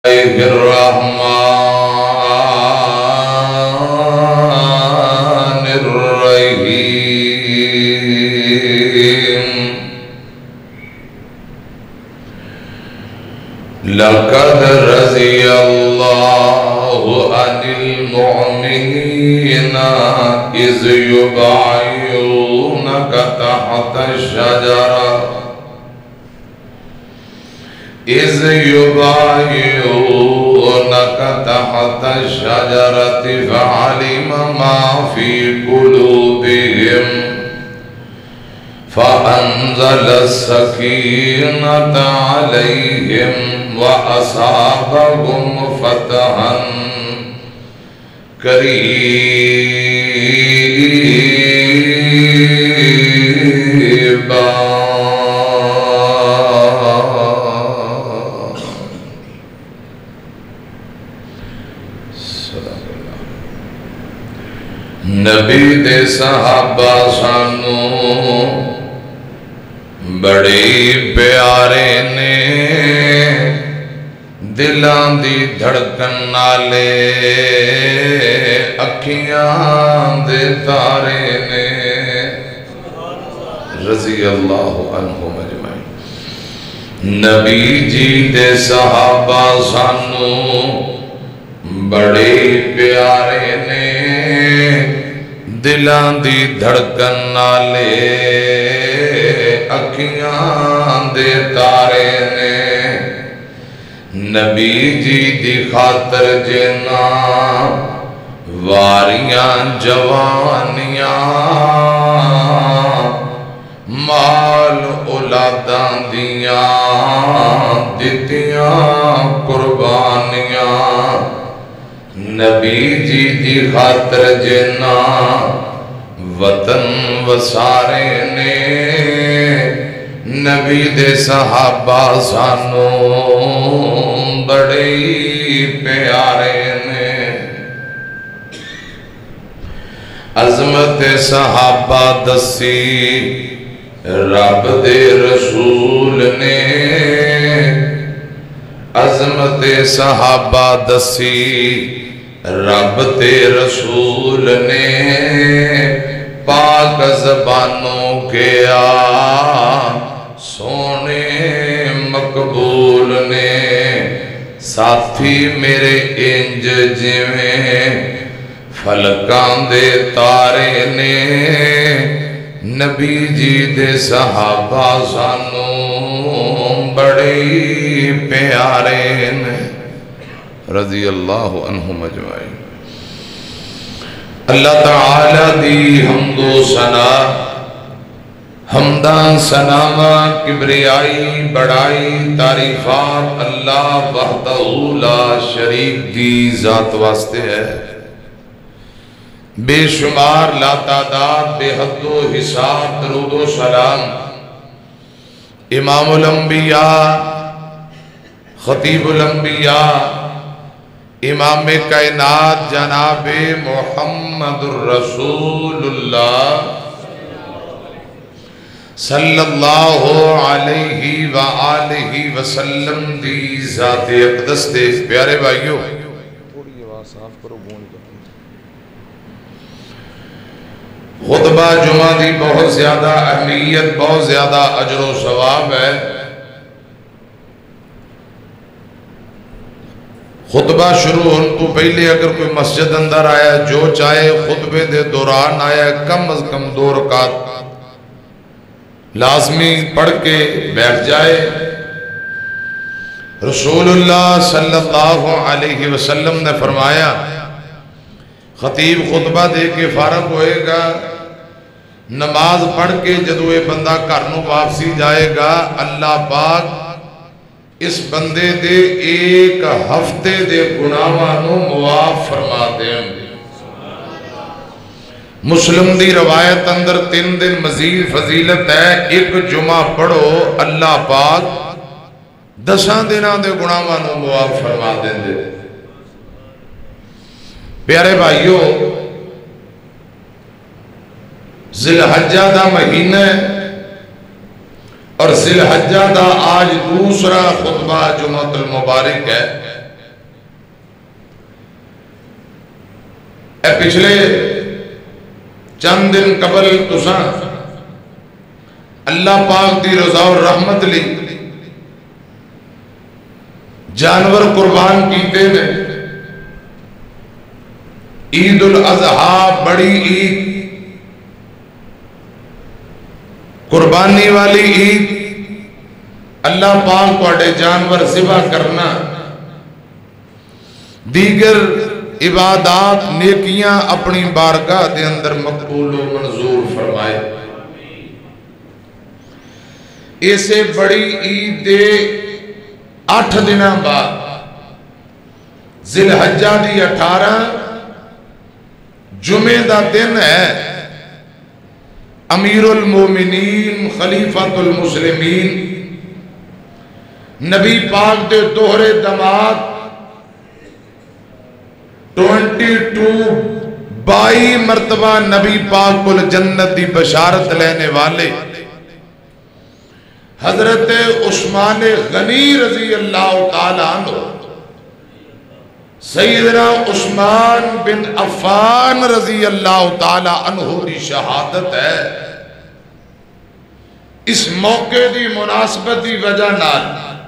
الرحمن الرحيم لقد رضي الله عن المؤمنين إذ يبايعونك تحت الشجرة فعلم ما في قلوبهم فأنزل السكينة عليهم وأصابهم فتحا قريبا نبی دے صحابہ سانو بڑے پیارے نے دلان دی دھڑکن نالے اکھیاں دے تارے نے رضی اللہ عنہم اجمعین نبی جی دے صحابہ سانو بڑے پیارے نے دلان دی دھڑکن نالے اکھیاں دے تارے نے نبی جی دی خاطر جنا واریاں جوانیاں مال اولاداں دیاں دتیاں قربانیاں نبی جی دی خاطر جنا وطن وسارے نے نبی دے صحابہ سانو بڑے پیارے نے عظمت صحابہ دسی رب دے رسول نے عظمت صحابہ دسی رب تے رسول نے پاک زبانوں کے سونے مقبول نے ساتھی میرے انج جویں فلکاں دے تارے نے نبی جی دے صحابہ سانو بڑے پیارے نے رضی اللہ عنہم اجمعین اللہ تعالی دی حمد و ثنا حمدان ثناوا کبریائی بڑائی تعریفات اللہ وحدہ لا شریک دی ذات واسطے ہے بے شمار لا تعداد بے حد و حساب درود و سلام امام الانبیاء خطیب الانبیاء امام کائنات جناب محمد الرسول اللہ صلی اللہ علیہ وآلہ وسلم دی ذات اقدس دے پیارے بھائیو خطبہ جمعہ دی بہت زیادہ اہمیت بہت زیادہ اجر و ثواب ہے خطبہ شروع ہونے تو پہلے اگر کوئی مسجد اندر آیا جو چاہے خطبے دے دوران آیا کم از کم 2 رکعت لازمی پڑھ کے بیٹھ جائے رسول اللہ صلی اللہ علیہ وسلم نے فرمایا خطیب خطبہ دے کے فارغ ہوئے گا نماز پڑھ کے جدو یہ بندہ گھروں واپسی جائے گا اللہ پاک اس بندے دے 1 ہفتے دے گناہاں نو معاف فرما دیں مسلم دی روایت اندر 3 دن مزید فضیلت ہے 1 جمعہ پڑھو اللہ پاک 10 دنوں دے گناہاں نو معاف فرما دیں پیارے بھائیو ذی الحجہ دا مہینہ اور ذی الحجہ دا آج دوسرا خطبہ جمعۃ المبارک ہے اے پچھلے چند دن قبل تساں اللہ پاک دی رضا اور رحمت لی جانور قربان کیتے نے. عید الاضحیٰ بڑی عید، قربانی والی عید، اللہ پاک کوڑے جانور ذبح کرنا، دیگر عبادات نیکیاں اپنی بارگاہ دے اندر مقبول و منظور فرمائے. اسے بڑی عید دے 8 دن بعد ذی الحجہ دی 18 جمعے دا دن ہے. امیر المومنین خلیفۃ المسلمین نبی پاک دے دوہرے دماد 22 مرتبہ نبی پاک کو جنت دی بشارت لینے والے حضرت عثمان غنی رضی اللہ تعالیٰ عنہ، سیدنا عثمان بن عفان رضی اللہ تعالیٰ عنہ کی شہادت ہے. اس موقع دی مناسبت دی وجہ نال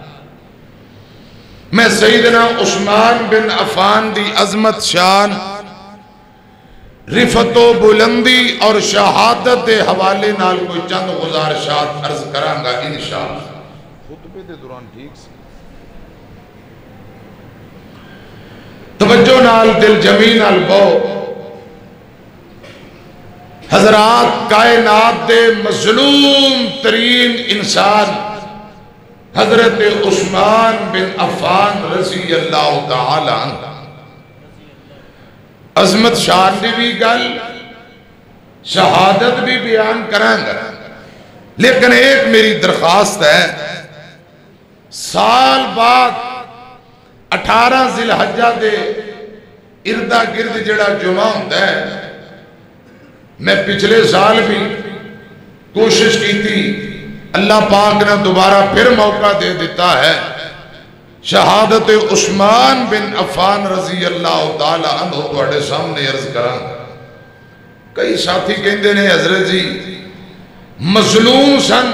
میں سیدنا عثمان بن عفان دی عظمت شان، رفت و بلندی اور شہادت دے حوالے نال کوئی چند گزارشات عرض کرانگا انشاءاللہ. خطبے دے دوران ٹھیک سے توجہ نال دل جمی نال بو. حضرات، کائنات دے مظلوم ترین انسان حضرت عثمان بن عفان رضی اللہ تعالی عنہ، عظمت شان دی بھی گل، شہادت بھی بیان کریں گا، لیکن ایک میری درخواست ہے. سال بعد 18 ذی الحجہ دے اردہ گرد جڑا جمعہ ہوتا ہے، میں پچھلے سال بھی کوشش کی تھی، اللہ پاک نے دوبارہ پھر موقع دے دیتا ہے. شہادت عثمان بن عفان رضی اللہ تعالی عنہ تواڈے سامنے عرض کراں. کئی ساتھی کہندے نے حضرت جی مظلوم سن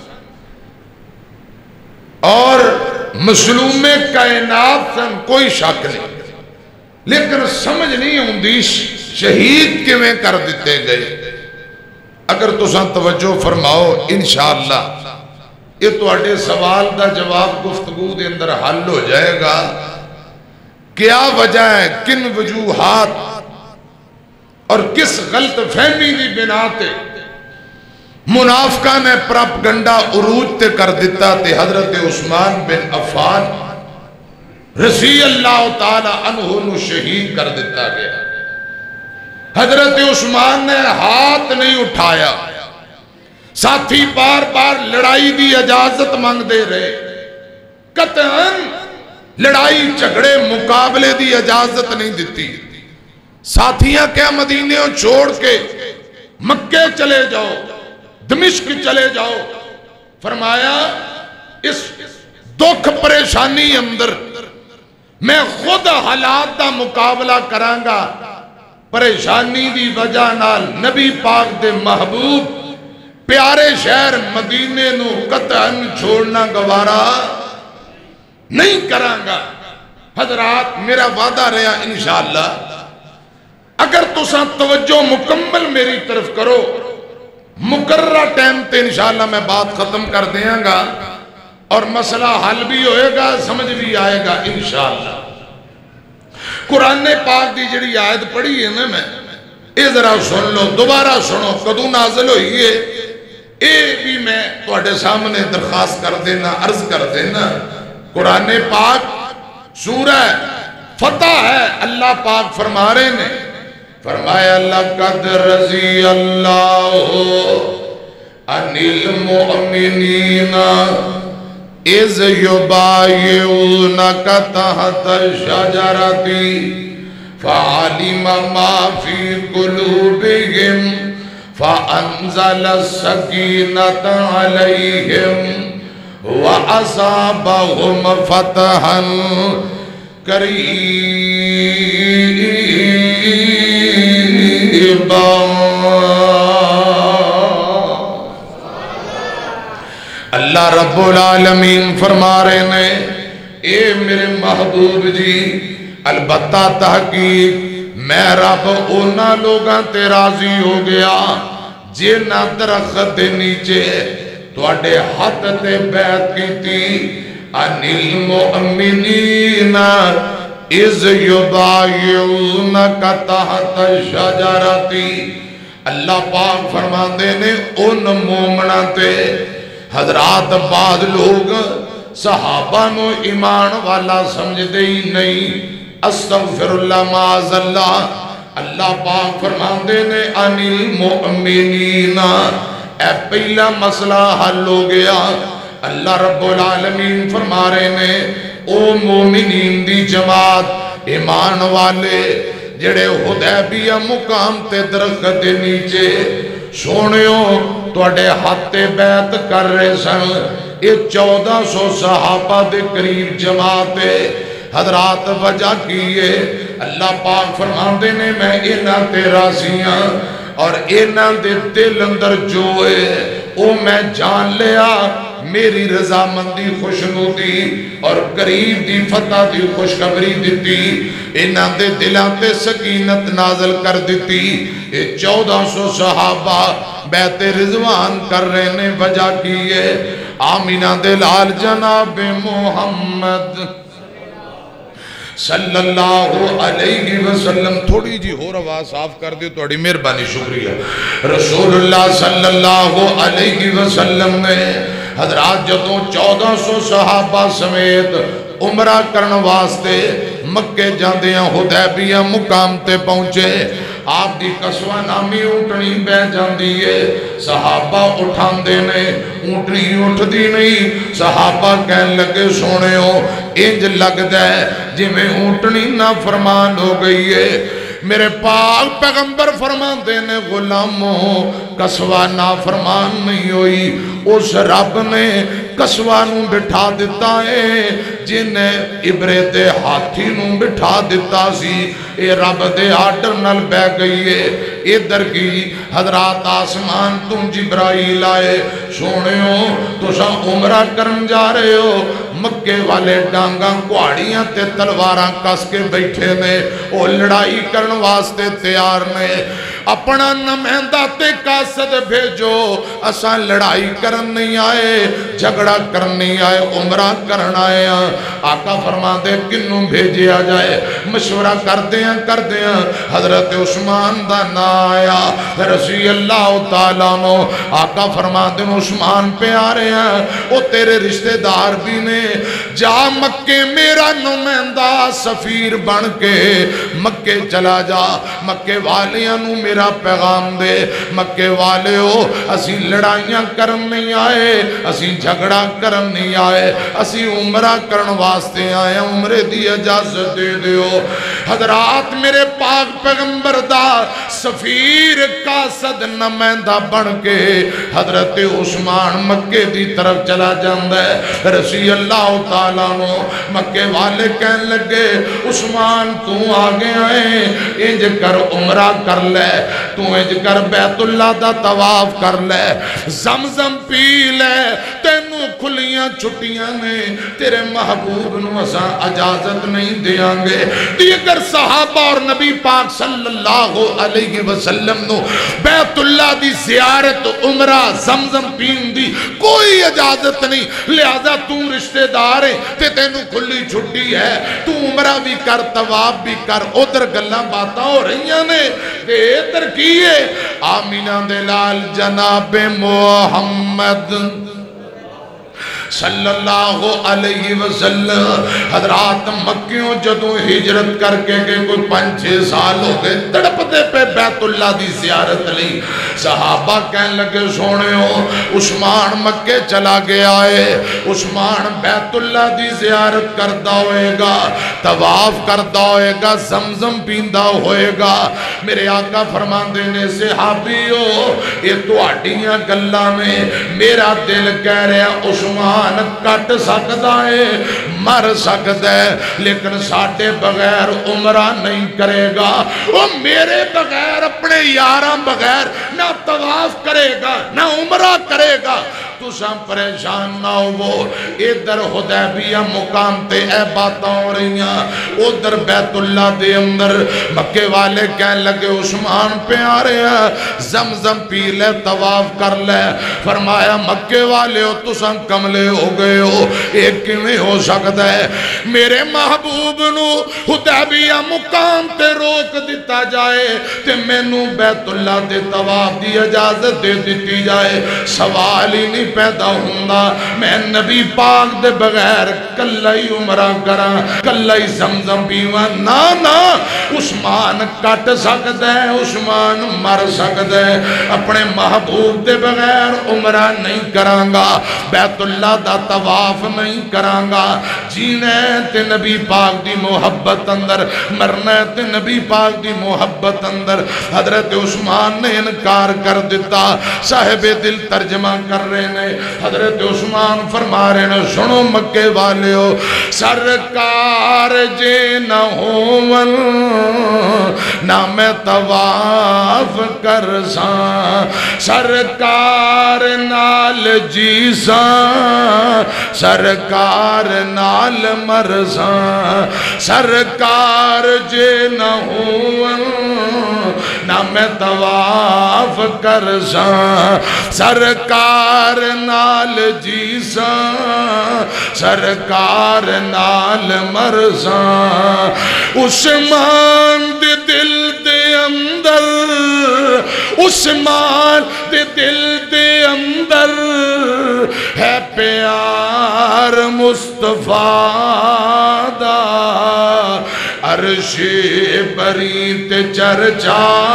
اور مظلوم کائنات سن، کوئی شک نہیں، لیکن سمجھ نہیں ہوندی شہید کیویں کر دیتے گئے. اگر تساں توجہ فرماؤ انشاءاللہ یہ تواڈے سوال دا جواب گفتگو دے اندر حل ہو جائے گا. کیا وجہ ہے، کن وجوہات اور کس غلط فہمی دی بنا تے منافقہ نے پراپگنڈا عروج تے کر دیتا تے حضرت عثمان بن عفان رضی اللہ تعالی عنہ نو شہید کر دیتا گیا. حضرت عثمان نے ہاتھ نہیں اٹھایا، ساتھی بار بار لڑائی دی اجازت مانگ دے رہے، قطعاً لڑائی جھگڑے مقابلے دی اجازت نہیں دیتی. ساتھیاں کیا مدینہ چھوڑ کے مکے چلے جاؤ، دمشق چلے جاؤ. فرمایا اس دکھ پریشانی اندر میں خود حالات دا مقابلہ کرانگا. پریشانی دی وجہ نال نبی پاک دے محبوب پیارے شہر مدینے نو قطعاً چھوڑنا گوارا نہیں کرانگا. حضرات، میرا وعدہ رہا انشاءاللہ اگر تساں توجہ مکمل میری طرف کرو، مقررہ ٹائم تے انشاءاللہ میں بات ختم کر دیاں گا اور مسئلہ حل بھی ہوئے گا، سمجھ بھی آئے گا انشاءاللہ. قرآن پاک دی جڑی آیت پڑھی ہے نا، میں اے ذرا سن لو، دوبارہ سنو، کدو نازل ہوئی ہے اے بھی میں تواڈے سامنے درخواست کر دینا، عرض کر دینا. قرآن پاک سورہ فتح ہے، اللہ پاک فرما رہے نے، فرمایا لَقَدْ رَضِيَ اللَّهُ عَنِ الْمُؤْمِنِينَ إِذْ يُبَايِعُونَكَ تَحْتَ الشَّجَرَةِ فَعَلِمَ مَا فِي قُلُوبِهِمْ فَأَنزَلَ السَّكِينَةَ عَلَيْهِمْ وَأَصَابَهُمْ فَتْحًا قَرِيبًا. رب العالمین فرما رہے نے اے میرے محبوب جی البتہ تحقیق میں رب اونا لوگاں تے راضی ہو گیا جنہ درخت دے نیچے تواڈے ہاتھ تے بیعت کیتی انل المؤمنین اذ یبایعونک تحت الشجرۃ اللہ پاک فرماندے نے ان مومناں تے حضرات بعض لوگ صحابہ نو ایمان والا سمجھ دے ہی نہیں استغفر اللہ معاذ اللہ اللہ پاک فرماندے نے انل المؤمنین اے پہلا مسئلہ حل ہو گیا اللہ رب العالمین فرما رہے نے او مومنین دی جماعت ایمان والے جڑے حدیبیہ مقام تے درخت دے نیچے سونیوں توڑے ہاتھ بیعت کر رہے سن یہ 1400 صحابہ دے قریب جماعت حضرات وجہ کیے اللہ پاک فرماندے نے میں اینا تے راضیاں اور اینا دے دل اندر جو ہے او میں جان لیا میری رضامندی خوشنودی اور قریب دی فتح دی خوشخبری دیتی اینا دے دلاتے سکینت نازل کر دیتی یہ 1400 صحابہ بیعت رضوان کر رہے نے وجہ کیے آمینہ دلال جناب محمد صلی اللہ علیہ وسلم تھوڑی جی ہو روا صاف کر دے تو اڑی مہربانی شکریہ رسول اللہ صلی اللہ علیہ وسلم نے حضرات جدوں 1400 صحابہ سمیت عمرہ کرن واسطے مکے جاندیاں حدیبیہ مقام تے پہنچے آپ دی قصوہ نامی اونٹنی بے جاندی ہے صحابہ اٹھان دینے اونٹنی اٹھ دی نہیں صحابہ کہن لگے سونے ہو انج لگ دے جی میں اونٹنی نہ فرمان ہو گئی ہے میرے پاک پیغمبر فرمان دینے غلاموں قصوہ نافرمان نہیں ہوئی اس رب نے قصوہ نوں بٹھا دیتا ہے جنہیں عبرت ہاتھی نوں بٹھا دیتا سی اے رب دے آڈر نل بے گئی ہے ادھر کی حضرات آسمان تم جبرائیل آئے سونے ہو تو سا عمرہ کرن جا رہے ہو مکے والے ڈانگاں کوڑیاں تے تلواراں کس کے بیٹھے نے او لڑائی کرن واسطے تیار نے اپنا نمائندہ تے قاصد بھیجو اساں لڑائی کرن نہیں آئے جھگڑا کرن نہیں آئے عمرہ کرن آئے آقا فرما دے کنوں بھیجے آ جائے مشورہ کر دیاں حضرت عثمان دا نا آیا رضی اللہ تعالیٰ نو آقا فرما دے عثمان پہ آ رہے ہیں او تیرے رشتہ دار بھی نے جا مکے میرا نمائندہ سفیر بن کے مکے چلا جا مکے والیاں نو میرا پیغام دے مکے والے ہو اسی لڑائیاں کرن نہیں آئے اسی جھگڑا کرن نہیں آئے اسی عمرہ کرن واسطے آئے عمرے دی اجازت دے دیو حضرات میرے پاک پیغمبر دا سفیر قاصد نمائندہ بن کے حضرت عثمان مکے دی طرف چلا جاندہ ہے رضی اللہ تعالیٰ نو مکے والے کہن لگے عثمان تو آگے آئے انج کر عمرہ کر لے تو انج کر بیت اللہ دا طواف کر لے زمزم پی لے تینوں کھلیاں چھٹیاں نے تیرے محبوب نو اساں اجازت نہیں دیاں گے تو اگر صحابہ اور نبی پاک صلی اللہ علیہ وسلم نو بیت اللہ دی زیارت عمرہ زمزم پین دی کوئی اجازت نہیں لہذا تو رشتہ دار ہے تے تینوں کھلی چھٹی ہے تو عمرہ بھی کر طواف بھی کر ادھر گلاں باتاں ہو رہیاں نے تے ادھر کیے آمینہ دلال جناب محمد صلی اللہ علیہ وسلم حضرات مکیوں جدوں ہجرت کر کے کوئی 5-6 سال ہو گئے تڑپتے پہ بیت اللہ دی زیارت لی صحابہ کہن لگے سونے ہو عثمان مکے چلا گیا ہے عثمان بیت اللہ دی زیارت کردہ ہوئے گا طواف کردہ ہوئے گا زمزم پیندہ ہوئے گا میرے آقا فرمان دینے صحابی ہو یہ تو اٹیاں گلہ میں میرا دل کہہ رہا عثمان کٹ سکتا ہے مر سکتا ہے لیکن ساڑھے بغیر عمرہ نہیں کرے گا وہ میرے بغیر اپنے یاراں بغیر نہ طواف کرے گا نہ عمرہ کرے گا تساں پریشان نہ ہو ادھر حدیبیہ مقام تے اے باتاں ہو رہی ہیں ادھر بیت اللہ دے اندر مکے والے کہنے لگے عثمان پہ آ رہے ہیں زمزم پی لے طواف کر لے فرمایا مکے والے ہو تساں کملے ہو گئے ہو ایک کیویں ہو سکتا ہے میرے محبوب نو حدیبیہ مقام تے روک دیتا جائے تے مینوں بیت اللہ دے طواف دی اجازت دے دیتی جائے سوال ہی نہیں پیدا ہوندا میں نبی پاک دے بغیر کلا ہی عمرہ کراں کلا ہی زمزم پیواں نا عثمان کٹ سکتا ہے عثمان مر سکتا ہے اپنے محبوب دے بغیر عمرہ نہیں کرانگا بیت اللہ دا طواف نہیں کرانگا جینے تے نبی پاک دی محبت اندر مرنا تے نبی پاک دی محبت اندر حضرت عثمان نے انکار کر دیتا صاحب دل ترجمہ کر رہے ہیں حضرت عثمان فرما رہے ہیں سنو مکے والے ہو سرکار جے نہ ہون نہ میں طواف کر ساں سرکار نال جی ساں سرکار نال مر ساں سرکار جے نہ ہون نہ میں طواف کر ساں سرکار نال جی ساں سرکار نال مر ساں عثمان دے دل دے اندر عثمان دے دل دے اندر ہے پیار مصطفیٰ دا عرش بری تے چرچا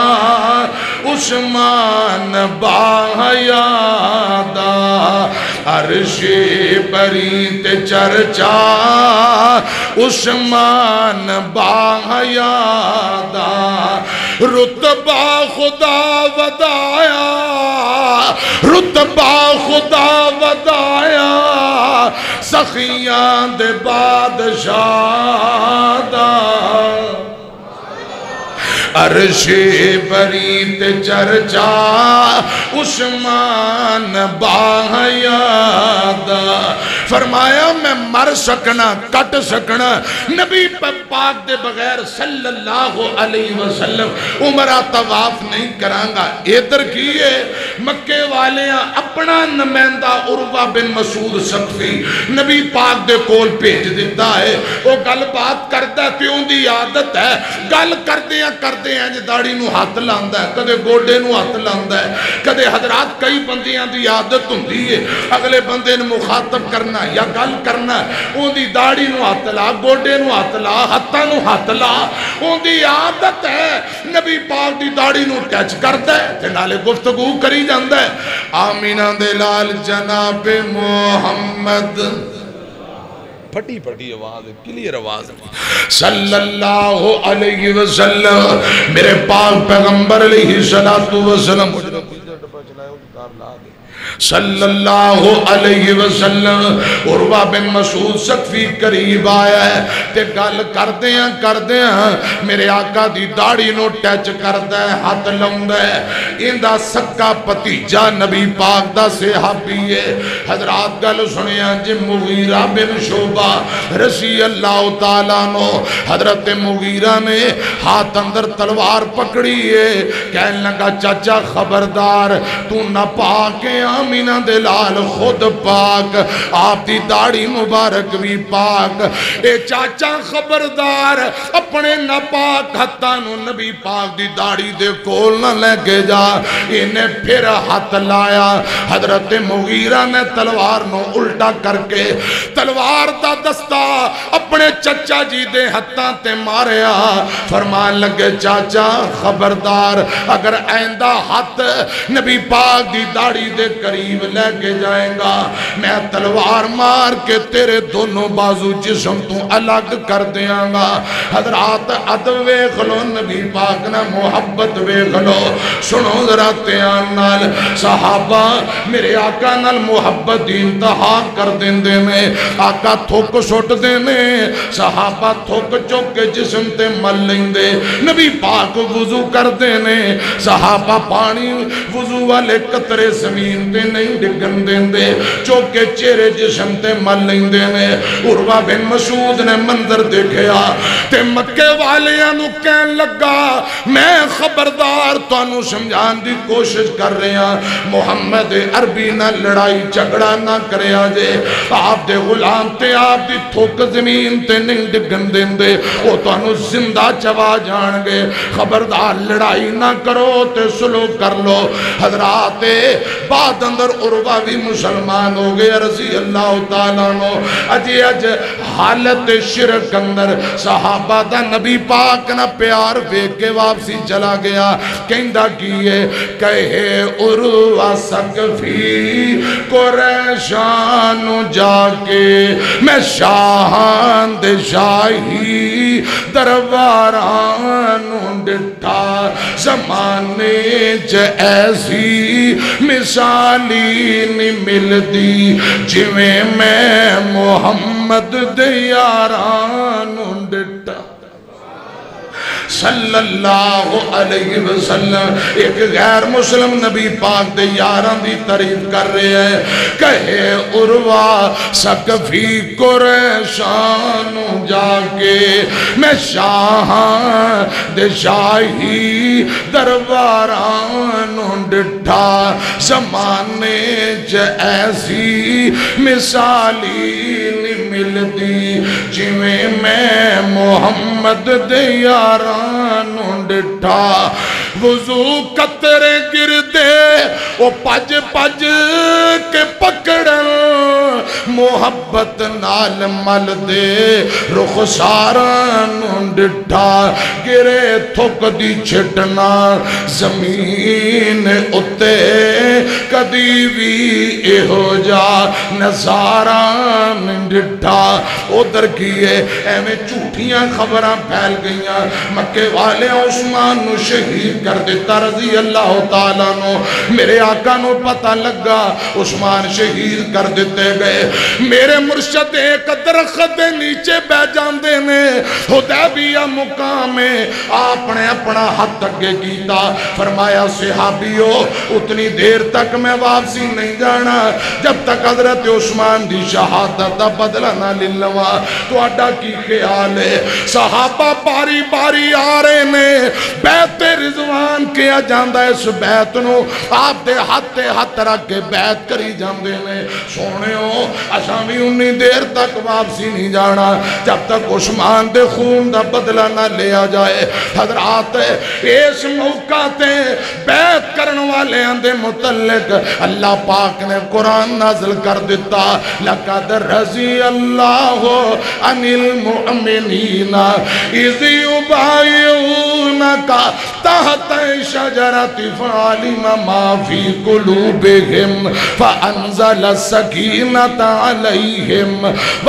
عثمان باحیا دا عرش بری تے چرچا عثمان باحیا دا رتبہ خدا ودایا رتبہ خدا ودایا سخیاں دے بادشاہ دا عرش بری تے چرچا عثمان باحیا دا فرمایا میں مر سکنا کٹ سکنا نبی پاک دے بغیر صلی اللہ علیہ وسلم عمرہ طواف نہیں کرانگا ادھر کیے مکے والیاں اپنا نمائندہ عروہ بن مسعود ثقفی نبی پاک دے کول بھیج دیتا ہے وہ گل بات کرتا تے ان دی عادت ہے گل کردیاں جے داڑھی نو ہاتھ لاندا ہے کدے گوڑے نو ہاتھ لاندا ہے کدے حضرات کئی بندیاں دی عادت ہوندی ہے اگلے بندے نے مخاطب کرنا یا گل کرنا اون دی داڑھی نو ہاتھ لا گوڑے نو ہاتھ لا ہتھاں نو ہاتھ لا اون دی عادت ہے نبی پاک دی داڑھی نو ٹچ کردا ہے تے نالے گفتگو کری جاندا ہے آمینہ دے لال جناب محمد پھٹی پھٹی آواز ہے کلیر آواز ہے صلی اللہ علیہ وسلم میرے پاک پیغمبر علیہ السلام صلی اللہ علیہ وسلم عروہ بن مسعود ثقفی قریب آیا ہے تے گل کردیاں میرے آقا دی داڑھی نو ٹچ کردا ہے ہاتھ لاوندا ہے ایندا سکا پتیجا نبی پاک دا صحابی ہے حضرات گل سنیاں جی مغیرہ بن شعبہ رضی اللہ تعالیٰ عنہ حضرت مغیرہ نے ہاتھ اندر تلوار پکڑی ہے کہنے لگا چاچا خبردار تو نہ پاکے آمینہ دلال خود پاک آپ دی داڑھی مبارک بھی پاک اے چاچا خبردار اپنے ناپاک ہتھانو نبی پاک دی داڑھی دے کول نہ لے کے جا انہیں پھر ہاتھ لایا حضرت مغیرہ نے تلوار نو الٹا کر کے تلوار دا دستا اپنے چچا جی دے ہتھاں تے ماریا فرمان لگے چاچا خبردار اگر آئندہ ہاتھ نبی پاک دی داڑھی دے قریب لے کے جائیں گا میں تلوار مار کے تیرے دونوں بازو جسم تو الگ کر دیاں گا حضرات عدو ویخلو نبی پاک نہ محبت ویخلو سنو ذرا تیان نال صحابہ میرے آقا نال محبت انتہا کر دیں دے میں آقا تھوک سوٹ دینے صحابہ تھوک چوک کے جسم تے مل لیں دے نبی پاک وضو کر دینے صحابہ پانی وضو والے قطرے زمین تے نہیں ڈگن دیں دے چوکے چہرے جسم تے مل لیں دے نے عروہ بن مسعود نے منظر دیکھیا تے مکے والیاں نو کہن لگا میں خبردار تانوں سمجھان دی کوشش کر رہے ہیں محمد عربی نہ لڑائی جھگڑا نہ کریا جے آپ دے غلام تے آپ دی تھوک زمین تے نہیں ڈگن دیں دے وہ تانوں زندہ چوا جان گے خبردار لڑائی نہ کرو تے سلو کر لو حضرات بعد اندر عروہ بھی مسلمان ہو گئے رضی اللہ تعالیٰ نو اجی اج حالت شرک اندر صحابہ دا نبی پاک نہ پیار بیک کے واپسی چلا گیا کہندہ کیے کہے عروہ سقفی قریشان جا کے میں شاہان دے شاہی درباران ڈٹھا زمانے چ ایسی مثالی نہیں ملتی جویں میں محمد دے یاران ڈٹھا صلی اللہ علیہ وسلم ایک غیر مسلم نبی پاک دے یاران دی تعریف کر رہے ہیں کہے عروہ سقفی قریشان جا کے میں شاہاں دے شاہی درباران ڈٹھا زمانے چ ایسی مثالی نہیں ملتی جویں میں محمد دے یاران ڈٹھا وضو قطرے گردے وہ پج پج کے پکڑن محبت نال مل دے رخساران ڈٹھا گرے تھوک دی چھٹنا زمین اتے کدی بھی اہو جا نظاران ڈٹھا ادھر کیے ایمیں چوٹیاں خبراں پھیل گئیاں مکے والے عثمان نو شہید کر دیتا رضی اللہ تعالیٰ نو میرے آقا نو پتہ لگا عثمان شہید کر دیتے گئے میرے مرشد ایک درخت دے نیچے بے جان دینے حدیبیہ مقام میں آپ نے اپنا حد تکے کیتا فرمایا صحابیو اتنی دیر تک میں واپسی نہیں جانا جب تک حضرت عثمان دی شہادت دا بدلہ نہ للوا تو اڈا کی خیال ہے صحابہ باری باری آ رہے نے بیت رضوان کیا جاندہ اس بیت نو آپ دے ہاتھ رکھ کے بیت کری جاندے نے سونے ہو اشامی انہی دیر تک واپسی نہیں جانا جب تک عثمان دے خون دا بدلہ نہ لیا جائے حضرات اس موقع تے بیت کرن والے اندے متعلق اللہ پاک نے قرآن نازل کر دیتا لَقَدْ رَضِيَ اللَّهُ عَنِ الْمُؤْمِنِينَ إِذْ يُبَايِعُونَكَ تحت شجرت فعلم ما في قلوبهم فأنزل السكينة عليهم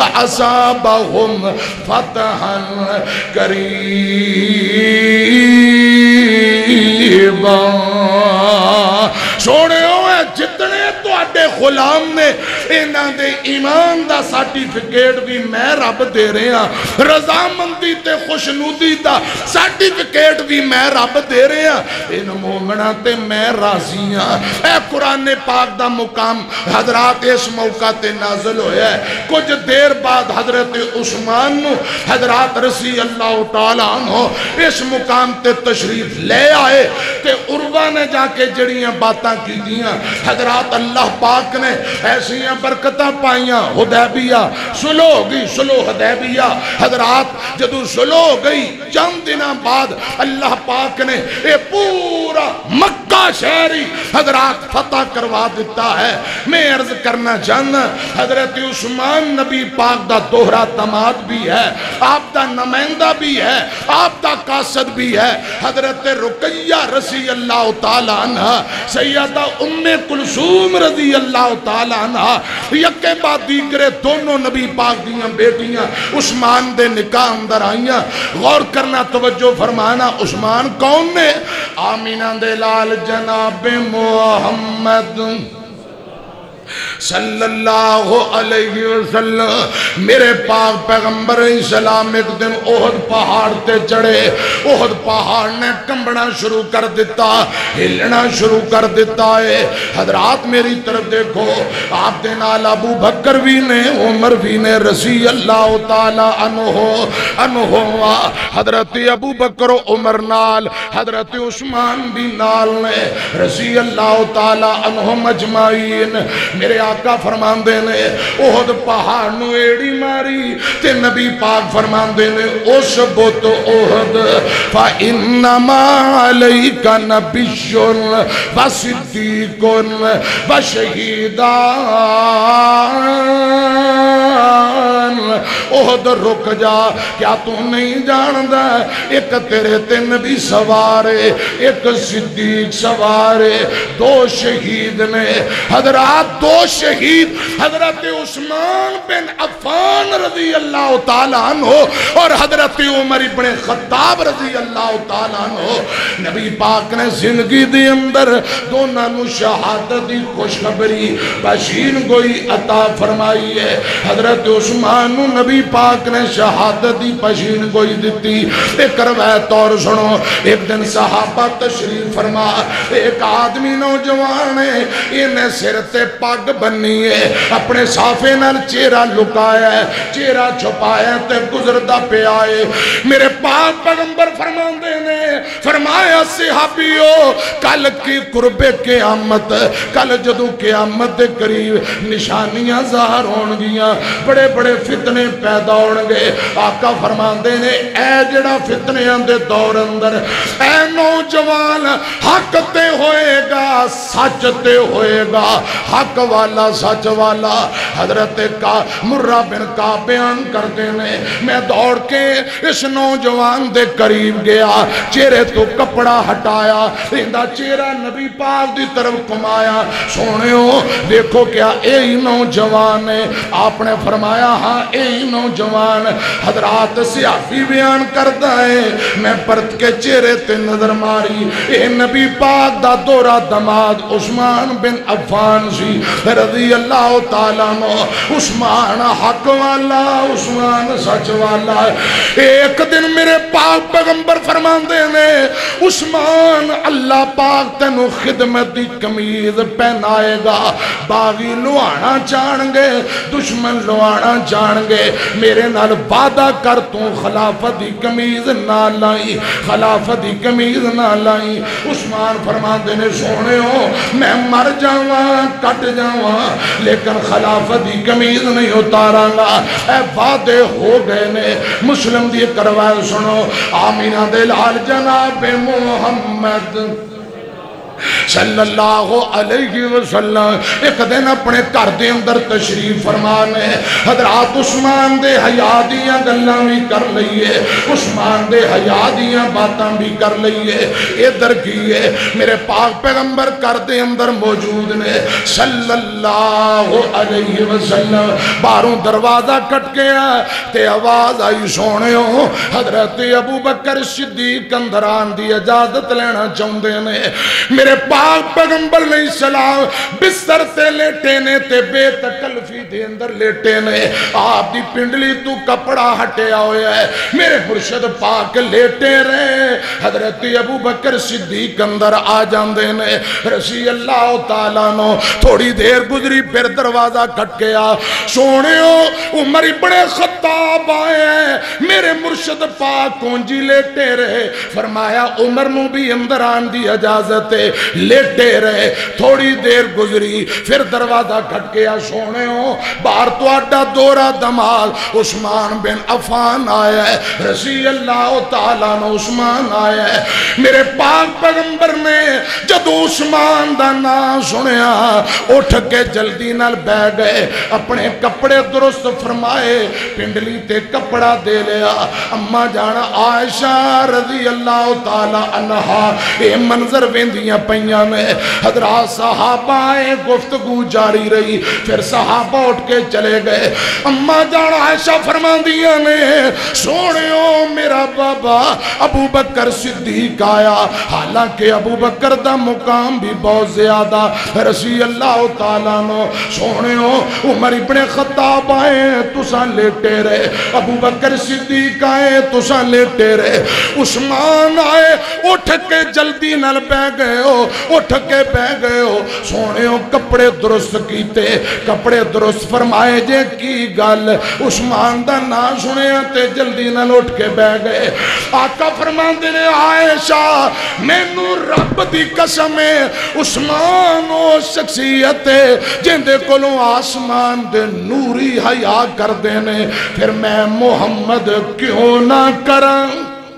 وأصابهم فتحا قريبا سوڑے ہوئے جتنے تو اڈے غلام نے انہاں دے ایمان دا سارٹیفکیٹ بھی میں رب دے رہے ہیں رضامندی تے خوشنودی دا سارٹیفکیٹ بھی میں رب دے رہے ہیں ان مومنہ تے میں راضی ہاں اے قرآن پاک دا مقام حضرات اس موقع تے نازل ہویا ہے کچھ دیر بعد حضرت عثمان نو حضرات رضی اللہ تعالیٰ عنہ اس مقام تے تشریف لے آئے تے عروہ نے جا کے جڑیاں باتاں کی دیاں حضرات اللہ پاک نے ایسیاں برکتہ پائیاں حدیبیہ سلو ہو گئی سلو حدیبیہ حضرات جدو سلو ہو گئی چند دنوں بعد اللہ پاک نے یہ پورا مکہ شہری حضرات فتح کروا دیتا ہے میں عرض کرنا چاہنا حضرت عثمان نبی پاک دا دوہرا داماد بھی ہے آپ دا نمائندہ بھی ہے آپ دا قاصد بھی ہے حضرت رقیہ رضی اللہ تعالیٰ عنہ سیدہ ام کلثوم رضی اللہ تعالیٰ عنہ یکے بعد دیگرے دونوں نبی پاک دیاں بیٹیاں عثمان دے نکاح اندر آئیاں غور کرنا توجہ فرمانا عثمان کون نے آمینہ دے لال جناب محمد صلی اللہ علیہ وسلم میرے پاک پیغمبر اسلام ایک دن احد پہاڑ تے چڑھے. احد پہاڑ نے کمبنا شروع کر دیتا, ہلنا شروع کر دیتا ہے. حضرات میری طرف دیکھو, آپ دے نال ابو بکر بھی نے, عمر بھی نے, رضی اللہ تعالی عنہ. حضرت ابو بکر و عمر نال حضرت عثمان بھی نال نے, رضی اللہ تعالی عنہ مجمعین. میرے آقا فرماندے نے احد پہاڑ نو ایڑی ماری تے نبی پاک فرماندے نے اس بت احد فَإِنَّمَا عَلَيْكَ نَبِيٌّ وَصِدِّيقٌ وَشَهِيدَانِ. احد رک جا, کیا تو نہیں جاندا ایک تیرے تے نبی سوارے, ایک صدیق سوارے, دو شہید نے. حضرات دو شہید حضرت عثمان بن عفان رضی اللہ تعالیٰ عنہ اور حضرت عمر بن خطاب رضی اللہ تعالیٰ عنہ. نبی پاک نے زندگی دی اندر دونوں نو شہادت دی خوشخبری بشین گوئی عطا فرمائی ہے. حضرت عثمان نو نبی پاک نے شہادت دی بشین گوئی دیتی. ایک روایت اور سنو, ایک دن صحابہ تشریف فرما, ایک آدمی نوجوان ہے, انہیں سر تے پگ بنی ہے, اپنے صافے نال چہرہ لکایا ہے, چہرہ چھپایا تے گزردہ پہ آئے. میرے پاک پیغمبر فرماندے نے فرمایا صحابیو کل کی قرب قیامت, کل جدو قیامت دے قریب نشانیاں ظاہر ہون گیاں, بڑے بڑے فتنے پیدا ہون گے. آقا فرماندے نے اے جڑا فتنیاں دے دور اندر اے نوجوان حق تے ہوئے گا, سچ تے ہوئے گا, حق والا سچ والا. حضرت مرہ بن کعب بیان کرتے نے میں دوڑ کے اس نوجوان دے قریب گیا, چہرے تو کپڑا ہٹایا, اندہ چہرہ نبی پاک دی طرف کمایا. سونیو دیکھو کیا اے ہی نوجوان ہے؟ آپ نے فرمایا ہاں اے ہی نوجوان. حضرات صحابی بیان کرتا ہے میں پرت کے چہرے تے نظر ماری, اے نبی پاک دا دورہ دماد عثمان بن عفان سی رضی اللہ تعالیٰ عنہ. عثمان حق والا, عثمان سچ والا. ایک دن میرے پاک پیغمبر فرماندے نے عثمان اللہ پاک تینو خدمت دی قمیض پہنائے گا, باغی لوانا چاہن گے, دشمن لوانا چاہن گے, میرے نال وعدہ کر تو خلافت دی قمیض نہ لائی, خلافت دی قمیض نہ لائی. عثمان فرماندے نے سونے ہو میں مر جاواں کٹ جاواں لیکن خلافت دی قمیض نہیں اتاراں گا. اے وعدے ہو گئے نے. مسلم دی کروائے سنو, آمینہ دے لال جناب محمد صلی اللہ علیہ وسلم ایک دن اپنے گھر دے اندر تشریف فرمانے. حضرات عثمان دے حیا دیاں گلاں بھی کر لئیے, عثمان دے حیا دیاں باتاں بھی کر لئیے. ادھر کیے میرے پاک پیغمبر گھر دے اندر موجود نے صلی اللہ علیہ وسلم. باہروں دروازہ کٹ گیا تے آواز آئی سونےو حضرت ابو بکر صدیق اندر آن دی اجازت لینا چاہندے نے. میرے پاک پیغمبر علیہ السلام بستر تے لیٹے نے تے بے تکلفی دے اندر لیٹے نے. آپ دی پنڈلی تو کپڑا ہٹیا ہویا ہے. میرے مرشد پاک لیٹے رہے, حضرت ابو بکر صدیق اندر آ جاندے نے رضی اللہ تعالیٰ عنہ. تھوڑی دیر گزری پھر دروازہ کھٹ گیا. سونےو عمر بڑے خطاب آئے ہیں, میرے مرشد پاک کونجی لیٹے رہے. فرمایا عمر نو بھی اندر آن دی اجازت ہے, لیٹے رہے. تھوڑی دیر گزری پھر دروازہ کھٹ گیا. سونے ہو باہر تو اڈا دورہ دماغ عثمان بن عفان آیا ہے رضی اللہ تعالیٰ عنہ. عثمان آیا ہے. میرے پاک پیغمبر نے جدو عثمان دا نام سنیا اٹھ کے جلدی نال بہ گئے, اپنے کپڑے درست فرمائے, پنڈلی تے کپڑا دے لیا. اما جانا عائشہ رضی اللہ تعالیٰ عنہ اے منظر ویندیاں پئیاں فرماندیاں نے حضرات صحابہ گفتگو جاری رہی پھر صحابہ اٹھ کے چلے گئے اماں جان عائشہ فرماندیاں نے سونیو میرا بابا ابو بکر صدیق آیا حالانکہ ابو بکر دا مقام بھی بہت زیادہ رضی اللہ تعالیٰ نو سونیو عمر ابن خطاب آئے تساں لیٹے رہے ابو بکر صدیق آئے تساں لیٹے رہے عثمان آئے اٹھ کے جلدی نل پہ گئے ہو اٹھ کے پہ گئے ہو سونیو کپڑے درست کیتے کپڑے درست فرمائے جے کی گل عثمان دا نا سنے تے جلدی نل اٹھ کے بہ گئے آقا فرماندے نے عائشہ مینوں رب دی قسم ہے عثمان او شخصیت جندے کولوں آسمان دے نوری حیا کر دینے پھر میں محمد کیوں نہ کراں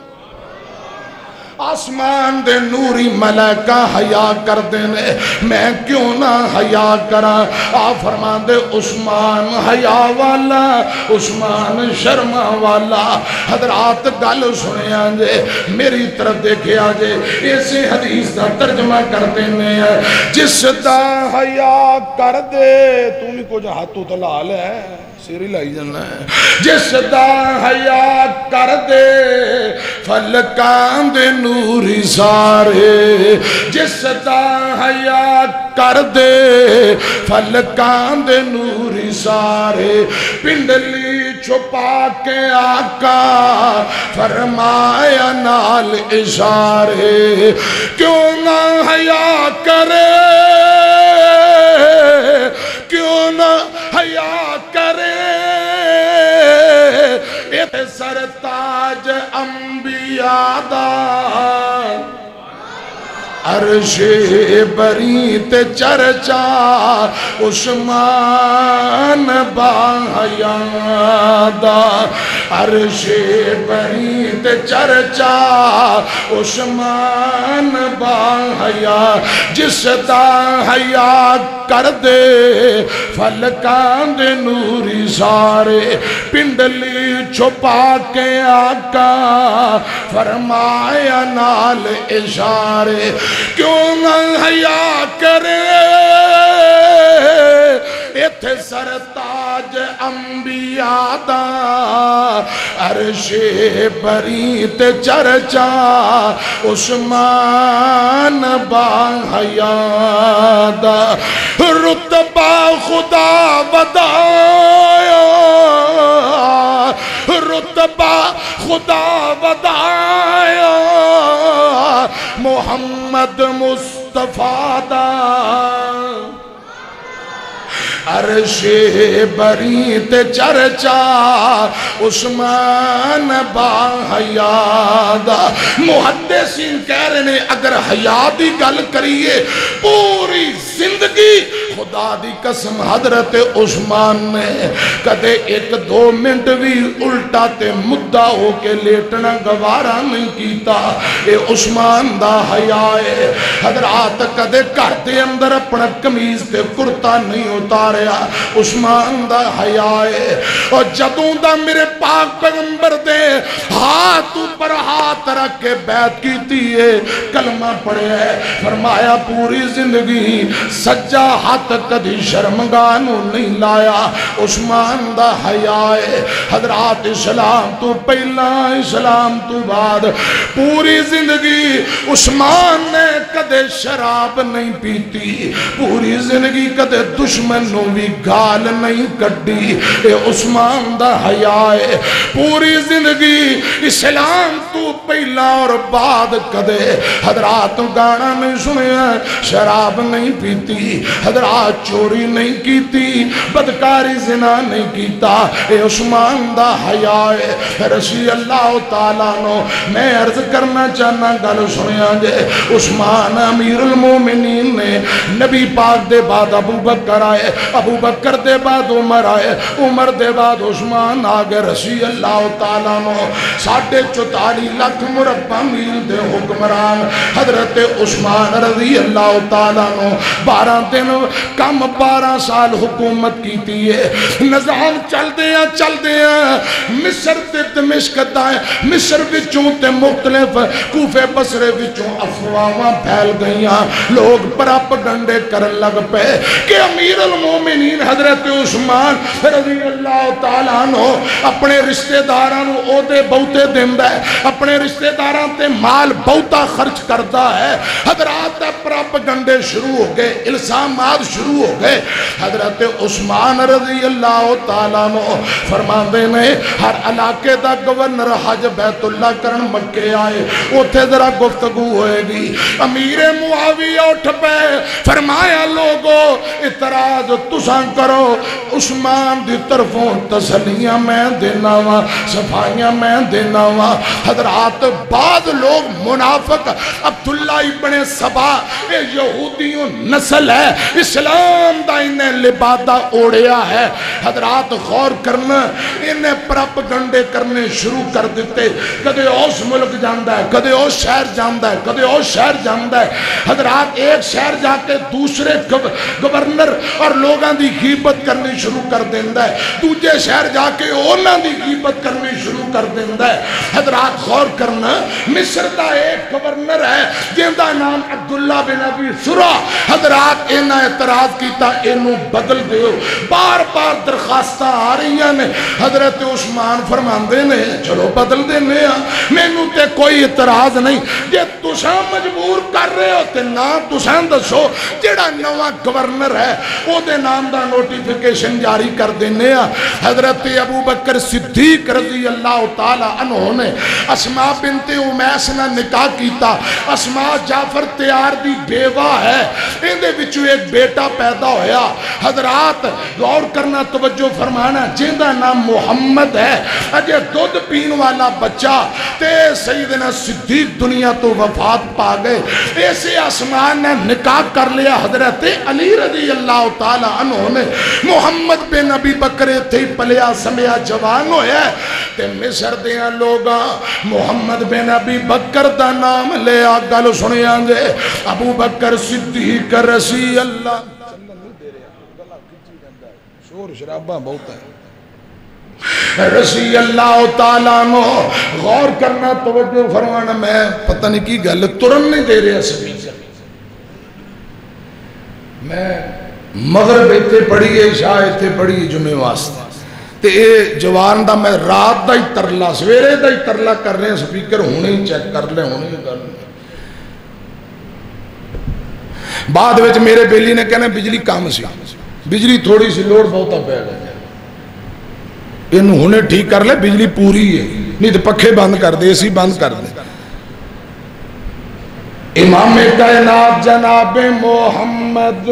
آسمان دے نوری ملائکہ حیا کر دینے میں کیوں نہ حیا کراں آپ فرمان دے عثمان حیا والا عثمان شرما والا حضرات گل سنے آنجے میری طرف دیکھے آجے ایسے حدیث دا ترجمہ کر دینے ہیں جس دا حیا کر دے تمہیں کو جو ہاتھوں تلال ہے سیری لائی جانا ہے جس دا حیا کر دے فلکان دے نوری سارے جس دا حیا کر دے فلکان دے نوری سارے پنڈلی چھپا کے آقا فرمایا نال اشارے کیوں نہ حیا کرے کیوں نہ حیا کرے اے سرتاج انبیاء دا عرش بری تے چرچا عثمان با حیا دا عرش بری تے چرچا عثمان با حیا جس دا حیا کر دے فلکان دے نوری سارے پنڈلی چھپا کے آقا فرمایا نال اشارے کیوں نہ حیا کرے ایتھے سرتاج انبیاء دا عرش بری تے چرچا عثمان با حیا دا رتبہ خدا بدایا رتبہ خدا بدایا محمد مصطفیٰ دا عرش بری تے چرچا عثمان با حیا دا محدثین کہہ رہے ہیں اگر حیا دی گل کریے پوری زندگی خدا دی قسم حضرت عثمان نے کدے ایک دو منٹ بھی الٹا تے مدہ ہو کے لیٹنا گوارا نہیں کیتا اے عثمان دا حیا ہے حضرات کدے گھر دے اندر اپنا قمیض تے کرتا نہیں اتاریا عثمان دا حیا ہے اور جدوں دا میرے پاک پیغمبر دے ہاتھ پر ہاتھ رکھ کے بیعت کیتی ہے کلمہ پڑھے ہے فرمایا پوری زندگی سجا ہاتھ کدھی شرمگانو نہیں لایا عثمان دا حیا ہے حضرات اسلام تو پہلا اسلام تو بعد پوری زندگی عثمان نے کدے شراب نہیں پیتی پوری زندگی کدے دشمنوں بھی گال نہیں کڈی اے عثمان دا حیا ہے پوری زندگی اسلام تو پہلا اور بعد کدے حضرات گانا نہیں سنیا شراب نہیں پیتی حضرات چوری نہیں کیتی بدکاری زنا نہیں کیتا اے عثمان دا حیا ہے رضی اللہ تعالیٰ نو میں عرض کرنا چاہنا گل سنیا جے عثمان امیر المومنین نے نبی پاک دے بعد ابو بکر آئے ابو بکر دے بعد عمر آئے عمر دے بعد عثمان آگے رضی اللہ تعالیٰ نو 44.5 لاکھ مربع میل دے حکمران حضرت عثمان رضی اللہ تعالیٰ نو 12 دن کم 12 سال حکومت کیتی ہے نظام چل دیا مصر تے دمشق دائیں مصر وچوں تے مختلف کوفے بصرے وچوں افواہاں پھیل گئیاں لوگ پراپگنڈے کرن لگ پے کہ امیر المومنین حضرت عثمان رضی اللہ تعالیٰ عنہ اپنے رشتہ داران عہدے بہتے دیندہ ہے اپنے رشتہ داران تے مال بہتا خرچ کرتا ہے حضرات پراپگنڈے شروع ہو گئے الزامات شروع ہو گئے حضرت عثمان رضی اللہ تعالیٰ عنہ فرماندے نے ہر علاقے دا گورنر حج بیت اللہ کرن مکے آئے اوتھے ذرا گفتگو ہوئے گی امیر معاویہ اٹھ پہ فرمایا لوگو اعتراض تساں کرو عثمان دی طرفوں تسلیاں میں دینا وا صفائیاں میں دینا وا حضرات بعض لوگ منافق عبداللہ ابن سبا یہودیوں نسل ہے اسلام دا انہیں لبادہ اوڑیا ہے حضرات غور کرنا انہیں پراپگنڈے کرنے شروع کر دیتے کدے اس ملک جاندہ ہے کدے اس شہر جاندہ ہے کدے اس شہر جاندہ ہے حضرات ایک شہر جا کے دوسرے گورنر اور لوگاں دی غیبت کرنی شروع کر دیندہ ہے دوجے شہر جا کے اونا دی غیبت کرنی شروع کر دیندہ ہے حضرات غور کرنا مصر دا ایک گورنر ہے جیندہ نام عبداللہ بن ابی سرا حضرات انہا اعتراض کیتا انہوں بدل دیو بار بار درخواستہ آ رہی ہیں حضرت عثمان فرماندے نے چلو بدل دینے میں نو تے کوئی اعتراض نہیں یہ تساں مجبور کر رہے ہو تے نا تساں دسو جیڑا نواں گورنر ہے او دے نام دا نوٹیفیکیشن جاری کر دینے حضرت ابو بکر صدیق رضی اللہ تعالیٰ عنہ نے اسماء بنت امیس نے نکاح کیتا اسماء جعفر تیار دی بیوہ ہے ان دے وچوں ایک بیٹا پیدا ہویا حضرات غور کرنا توجہ فرمانا جیندہ نام محمد ہے اجے دودھ پین والا بچہ تے سیدنا صدیق دنیا تو وفات پا گئے ایسے اسماء نے نکاح کر لیا حضرت علی رضی اللہ تعالیٰ عنہ نے محمد بن ابی بکر تھی پلیا سمیا جوان ہویا ہے تے مصر دیاں لوگاں محمد بن ابی بکر دا نام لیا گل سنیاں گے ابو بکر صدیق رضی اللہ شور شرابہ بہت ہے رضی اللہ تعالیٰ عنہ غور کرنا توجہ فرمانا میں پتہ نہیں کی گل ترن نہیں دے رہے سبھی میں مغرب ایتے پڑھی عشاء ایتے پڑھی جمعہ واسطہ تے اے جوان دا میں رات دا ہی ترلا سویرے دا ہی ترلا کر رہے ہیں سپیکر ہونے ہی چیک کر لیں ہونے ہی کر لیں بعد وچ میرے بیلی نے کہنا بجلی کام سی بجلی تھوڑی سی لوڑ بہتا پہ گئے انہوں ہونے ٹھیک کر لے بجلی پوری ہے نہیں تو پکھے بند کر دے اسی بند کر دے امام کائنات جناب محمد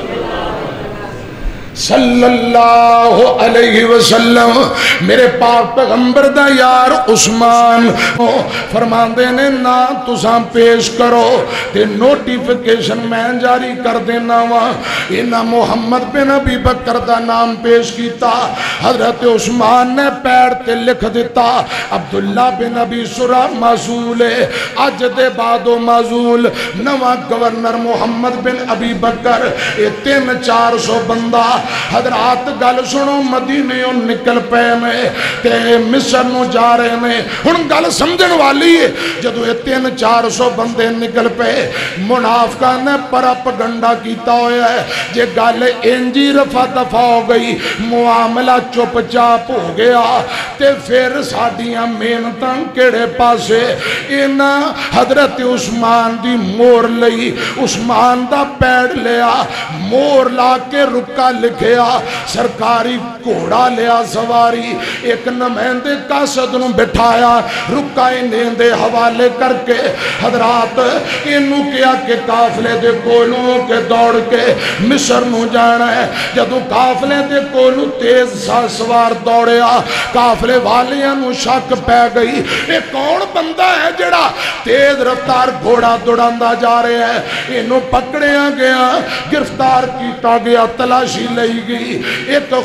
صلی اللہ علیہ وسلم میرے پاک پیغمبر دا یار عثمان فرمان دینے نا تساں پیش کرو تے نوٹیفیکیشن میں جاری کر دینا وہاں انہا محمد بن ابی بکر دا نام پیش کیتا حضرت عثمان نے پیر تے لکھ دیتا عبداللہ بن ابی سرا معزول اج دے بعدو معزول نواں گورنر محمد بن ابی بکر یہ 300-400 بندہ حضرات گل سنو مدینیوں نکل پے میں تے مصر نو جا رہے میں ہن گل سمجھن والی ہے جدو یہ 300-400 بندے نکل پے منافقان نے پراپگنڈا کیتا ہویا ہے جے گل انجی رفع دفع ہو گئی معاملہ چپ چاپ ہو گیا تے پھر ساڑیاں محنتاں کیڑے پاسے اینا حضرت عثمان دی مور لئی عثمان دا پیڑ لیا مور لا کے رکا لکھیا سرکاری گھوڑا لیا سواری ایک نمائندے قاصد نو بٹھایا رکا انہیں دے حوالے کر کے حضرات انہوں کیا کہ قافلے دے کولوں کے دوڑ کے مصر نو جانا ہے جدو قافلے دے کولوں تیز سوار دوڑیا قافلے والیاں نو شک پہ گئی ایک کون بندہ ہے جڑا تیز رفتار گھوڑا دوڑاندہ جا رہے ہیں انہوں پکڑیا گیا گرفتار کیتا گیا تلاشی لئی گئی ایک خشک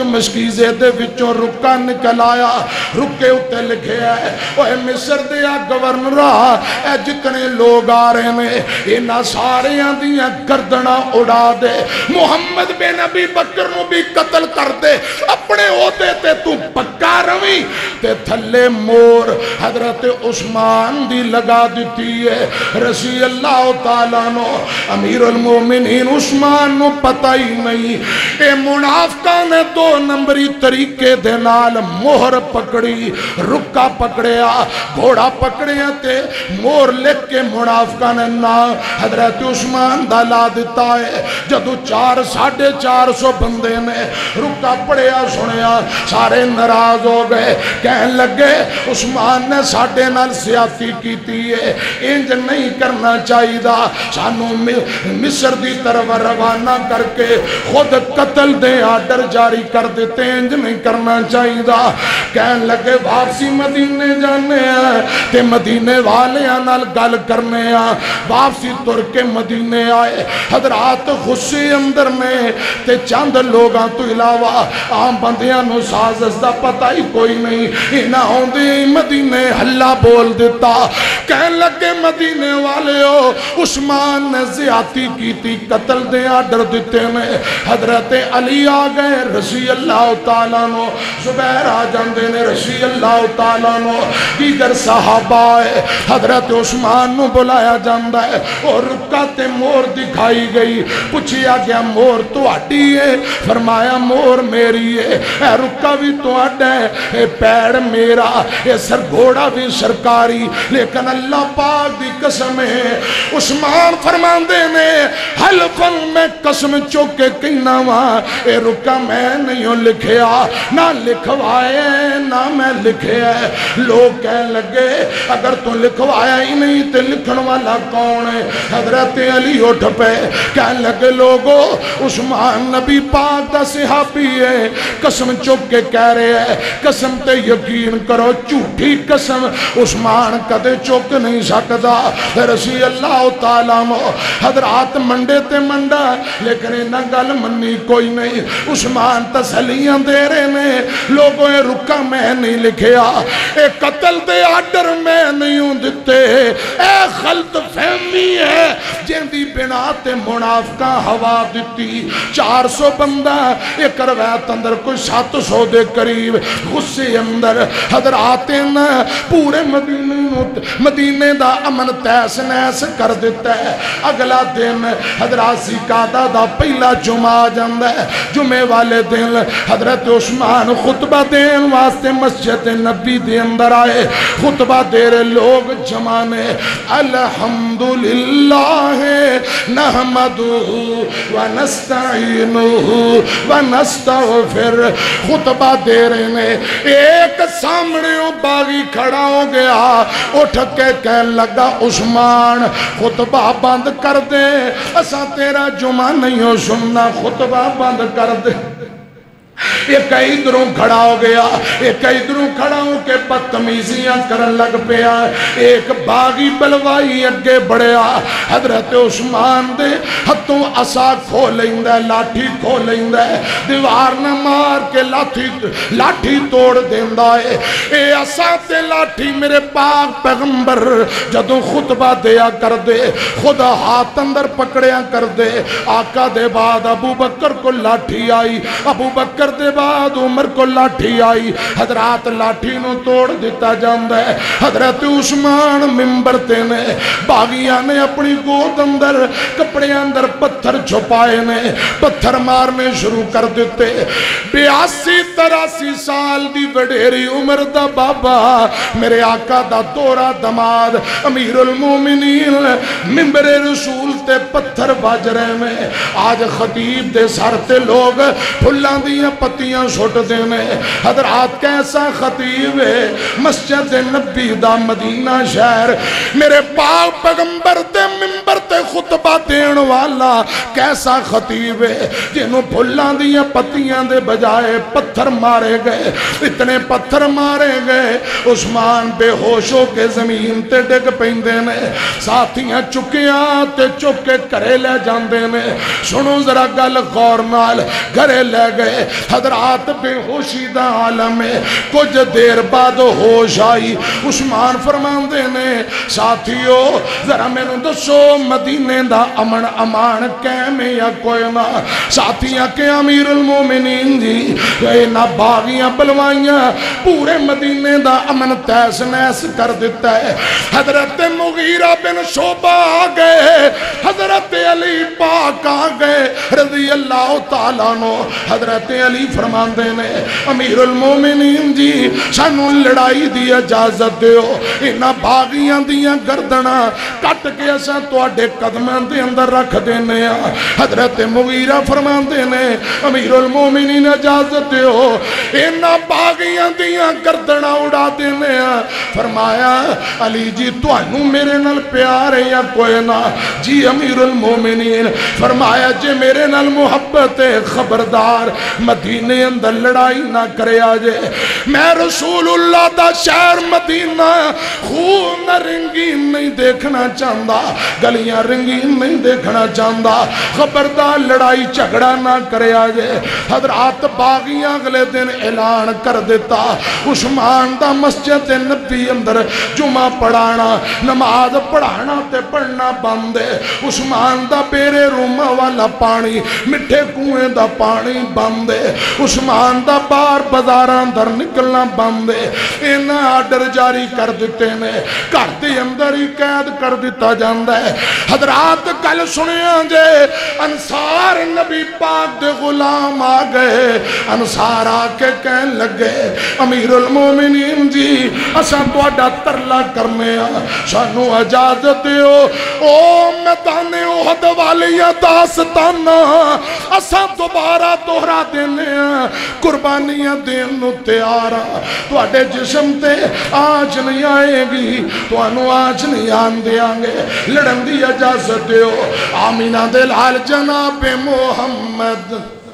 مشکیزے دے وچوں رکا نکل آیا رکے اتے لکھے ہے اوہ مصر دیا گورنرہ اے جتنے لوگ آ رہے ہیں اینا سارے دیا گردنا اڑا دے محمد بن ابی بکر نو بھی قتل کر دے اپنے ہوتے تے تو پکا روی تے تھلے مور حضرت عثمان دی لگا دیتی ہے رضی اللہ تعالیٰ نو امیر المومنین عثمان نو پتہ ہی نہیں اے منافقہ نے 2 نمبری طریقے دے نال مہر پکڑی رکا پکڑیا گھوڑا پکڑیا تے مور لکھ کے منافقہ نے نا حضرت عثمان دا لا دیتا ہے جدو 450 بندے نے رکا پڑیا سنیا سارے ناراض ہو گئے کہنے لگے عثمان نے ساڑھے نال سیاسی کیتی ہے انج نہیں کرنا چاہیے دا سانو مصر دی طرف روانہ کر کے خود قتل دے آرڈر جاری کر دیتے انج نہیں کرنا چاہیے دا کہنے لگے واپسی مدینے جانے ہیں تے مدینے والے نال گل کرنے ہیں واپسی تر کے مدینے آئے حضرات غصے اندر میں تے چند لوگاں تو علاوہ عام بندیاں نو سازش دا پتہ ہی کوئی نہیں انہاں ہوندے مدینے ہلا بول دیتا کہنے لگے مدینے والے ہو عثمان نے زیادتی کی تھی قتل دے آرڈر دیتے میں حضرت علی آ گئے رضی اللہ تعالیٰ نو زبیر آ جاندے نے رضی اللہ تعالیٰ نو دیگر صحابہ ہے حضرت عثمان نو بلایا جاندہ ہے اور رکاتے مور دکھائی گئی پوچھیا گیا مور تو آٹی ہے فرمایا مور میری ہے اے رکا بھی تو آٹا ہے اے پیڑ میرا اے سر گھوڑا بھی سرکاری لیکن اللہ پاک دی قسم ہے عثمان فرماندے نے حلفن میں قسم چوکے کہنا وہاں اے رکا میں نہیں ہوں لکھیا نہ لکھوائے نہ میں لکھے ہے لوگ کہنے لگے اگر تو لکھوایا ہی نہیں تے لکھن والا کون ہے حضرت علی اٹھ پہ کہنے لگے لوگو عثمان نبی پاک دا صحابی ہے قسم چوک کے کہہ رہے ہیں قسم تے یقین کرو جھوٹی قسم عثمان کدے چوک نہیں سکتا رضی اللہ تعالیٰ حضرات منڈے تے منڈا لیکن انہاں گل منی کوئی نہیں عثمان تسلیاں دے رہے نے لوگوں اے رکا میں نہیں لکھیا اے قتل دے آرڈر میں نہیں ہوں دیتے اے غلط فہمی ہے جن دی بنا تے منافقہ ہوا دیتی 400 بندہ ایک روایت اندر کوئی 700 دے قریب غصے اندر حضرات نے پورے مدینے دا امن تیس نیس کر دیتا ہے اگلا دن حضرات زکاة دا پہلا جمعہ جاندہ ہے جمعے والے دن حضرت عثمان خطبہ دین واسطے مسجد نبی دے اندر آئے خطبہ دے رہے لوگ جمانے الحمدللہ نحمدہ ونستعینہ ونستغفر خطبہ دے رہے نے ایک سامنے باغی کھڑا ہو گیا اٹھ کے کہنے لگا عثمان خطبہ بند کر دے اسا تیرا جمعہ نہیں ہو سننا خطبہ بند کر دے ایک ادھروں کھڑا ہو گیا ایک ادھروں کھڑا ہو کے بدتمیزیاں کرن لگ پیا ایک باغی بلوائی اگے بڑھیا حضرت عثمان دے ہتھوں عصا کھو لیندہ ہے لاٹھی کھو لیندہ ہے دیوار نہ مار کے لاٹھی توڑ دیندہ ہے اے عصا تے لاٹھی میرے پاک پیغمبر جدوں خطبہ دیا کر دے خدا ہاتھ اندر پکڑیا کر دے آقا دے بعد ابو بکر کو لاٹھی آئی ابو بکر دے بعد عمر کو لاٹھی آئی حضرات لاٹھی نو توڑ دیتا جاندہ ہے حضرت عثمان ممبر تے نے باغیاں نے اپنی گود اندر کپڑے اندر پتھر چھپائے نے پتھر مارنے شروع کر دیتے 82-83 سال دی وڈیری عمر دا بابا میرے آقا دا دورہ دماد امیر المومنین ممبر رسول تے پتھر باج رہے میں آج خطیب دے سر تے لوگ پھلان دیا پتیاں سوٹ دینے حضرات کیسا خطیب ہے مسجد نبی دا مدینہ شہر میرے پاک پیغمبر دے ممبر تے خطبہ دین والا کیسا خطیب ہے جنہوں پھلان دیا پتیاں دے بجائے پتھر مارے گئے اتنے پتھر مارے گئے عثمان بے ہوشوں کے زمین تے ڈگ پیندے نے ساتھیاں چکیاں تے چکے کرے لے جاندے نے سنو ذرا گل غور نال گھرے لے گئے حضرات بے ہوشی دا عالم ہے. کچھ دیر بعد ہوش آئی. عثمان فرماندے نے ساتھیو ذرا میں نے دسو مدینے دا امن امان کیمیں یا کوئی نہ. ساتھیاں کہ امیر المومنین جی نہ باغیاں بلوائیاں پورے مدینے دا امن تیس نیس کر دیتا ہے. حضرت مغیرہ بن شعبہ آ گئے, حضرت علی پاک آ گئے رضی اللہ تعالیٰ عنہ. حضرت علی فرماندے نے امیر المومنین جی سانو لڑائی دی اجازت دیو, انہاں باغیاں دیاں گردنا کٹ کے اساں تواڈے قدماں دے اندر رکھ دینے ہاں. حضرت مغیرہ فرماندے نے امیر المومنین اجازت دیو, انہاں باغیاں دیاں گردنا اڑا دینے ہاں. فرمایا علی جی تانوں میرے نال پیار ہے یا کوئی نہ؟ جی امیر المومنین. فرمایا جے میرے نال محبت ہے خبردار مدینے اندر لڑائی نہ کرے آجے. میں رسول اللہ دا شہر مدینہ خون رنگین نہیں دیکھنا چاہتا, گلیاں رنگین نہیں دیکھنا چاہتا. خبردار لڑائی جھگڑا نہ کرے آجے. حضرات باغیاں اگلے دن اعلان کر دیتا عثمان دا مسجد نبی اندر جمعہ پڑھانا نماز پڑھانا تے پڑھنا بند ہے. عثمان دا بیرے رومہ والا پانی مٹھے کنویں دا پانی بند ہے. عثمان دا بار بازاراں در نکلنا بند ہے. انہاں آرڈر جاری کر دیتے نے, گھر دے اندر ہی قید کر دیتا جاندا ہے. حضرات گل سنیاں جے انصار نبی پاک دے غلام آ گئے. انصار آ کے کہن لگے امیر المومنین جی اساں تہاڈا ترلا کرنے ہاں, سانو اجازت دیو. او میدان احد والیاں داستانہ اساں دوبارہ دوہرا دینے ہاں, قربانیاں دین نو تیار ہاں. تواڈے جسم تے آج نہیں آئے گی, توانو آج نہیں آن دیاں گے. لڑن دی اجازت دیو. آمینہ دے لال جناب محمد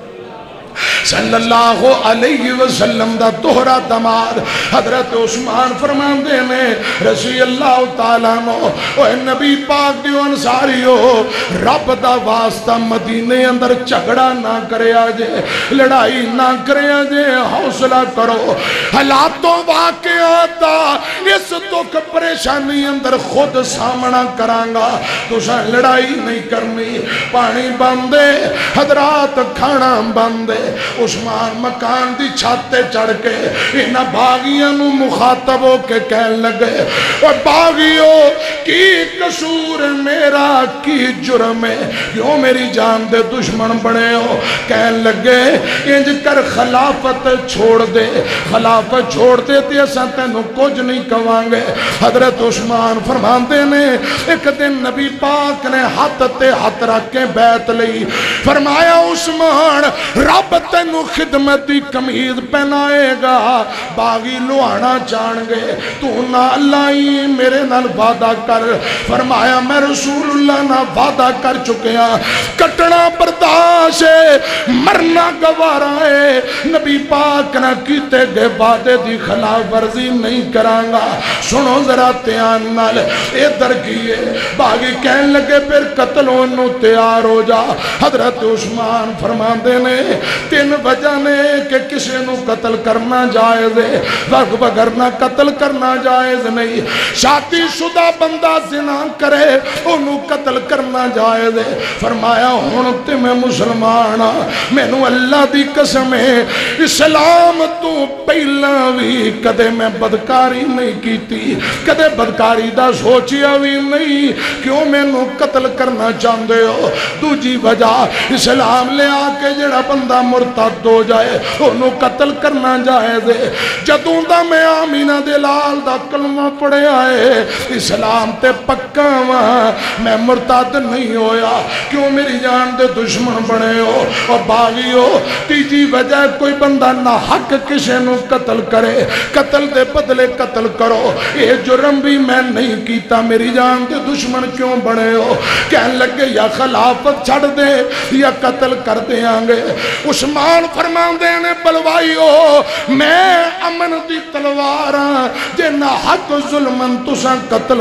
صلی اللہ علیہ وسلم دا دوہرا دماد حضرت عثمان فرماندے نے رضی اللہ تعالیٰ عنہ اے نبی پاک دیو انصاریو رب دا واسطہ مدینے اندر جھگڑا نہ کرے آجے, لڑائی نہ کرے آجے, حوصلہ کرو. حالاتوں واقعات اس دکھ پریشانی اندر خود سامنا کرانگا, تساں لڑائی نہیں کرنی. پانی بندے حضرات کھانا بندے. عثمان مکان دی چھاتے چڑھ کے انہاں باغیاں نو مخاطب ہو کے کہن لگے اور باغیو کی قصور میرا کی جرم ہے, کیوں میری جان دے دشمن بنے ہو؟ کہن لگے انج کر خلافت چھوڑ دے, خلافت چھوڑ دے تے اساں تینوں کچھ نہیں کہوانگے. حضرت عثمان فرماندے نے ایک دن نبی پاک نے ہاتھ تے ہاتھ رکھ کے بیعت لئی. فرمایا عثمان رب تینو خدمت دی کمیز پہنائے گا, باغی لوہانا جان گے, تو نہ اللہ ہی میرے نال وعدہ کر. فرمایا میں رسول اللہ نہ وعدہ کر چکیا, کٹنا برداشت ہے مرنا گوارا ہے, نبی پاک نہ کیتے گئے وعدے دی خلاف ورزی نہیں کرانگا. سنو ذرا تیان نال ادھر کیے. باغی کہن لگے پھر قتل انہوں تیار ہو جا. حضرت عثمان فرماندے نے تین وجہ نے کہ کسی نو قتل کرنا جائز ہے, وقت بگرنا قتل کرنا جائز نہیں. شادی شدہ بندہ زنا کرے انہوں قتل کرنا جائز ہے. فرمایا ہونتے میں مسلمان میں نو اللہ دی قسم ہے اسلام تو پہلا بھی کدے میں بدکاری نہیں کیتی, کدے بدکاری دا سوچیا بھی نہیں, کیوں میں نو قتل کرنا چاہندے ہو؟ دوجی وجہ اسلام لے آکے جڑا بندہ مرتد ہو جائے انہوں قتل کرنا جائز ہے. جدوں دا میں آمینہ دلال دا کلمہ پڑھے آئے اسلام تے پکا وہاں, میں مرتد نہیں ہویا, کیوں میری جان دے دشمن بنے ہو؟ اور باغی ہو. تیجی وجہ کوئی بندہ نہ حق کسی نو قتل کرے, قتل دے بدلے قتل کرو, یہ جرم بھی میں نہیں کیتا, میری جان دے دشمن کیوں بنے ہو؟ کہن لگے یا خلافت چھڑ دے یا قتل کر دے آنگے. عثمان فرمان دینے بلوائی ہو میں امن دی تلواراں جے نہ حق ظلمن تساں قتل کر دے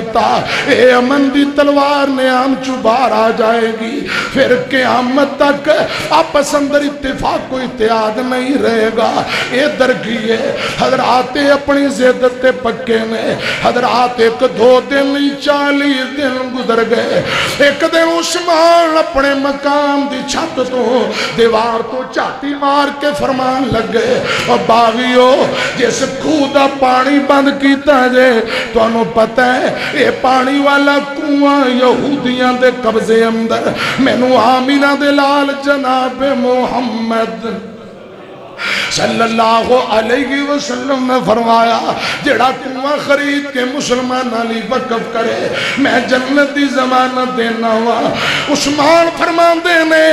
دیتا، اے امن دی تلوار نیام چو باہر آ جائے گی، پھر قیامت تک آپس اندر اتفاق کو اتحاد نہیں رہے گا۔ اے درگیے حضرات اپنی زیدت پکے نے، حضرات 1-2 دن 40 دن گزر گئے۔ ایک دن عثمان اپنے مقام دی چھت تو دیوار تو چاتی مار کے فرمان لگ گئے، اور باغیو جس کھودا پانی بند کیتا جے تو انہوں پتہ ہے اے پانی والا کنواں یہودیاں دے قبضے اندر، میں نو آمینہ دے لال جناب محمد صلی اللہ علیہ وسلم نے فرمایا جڑا کنواں خرید کے مسلمان علی وقف کرے میں جنت دی ضمانت دینا ہوا۔ عثمان فرمان دینے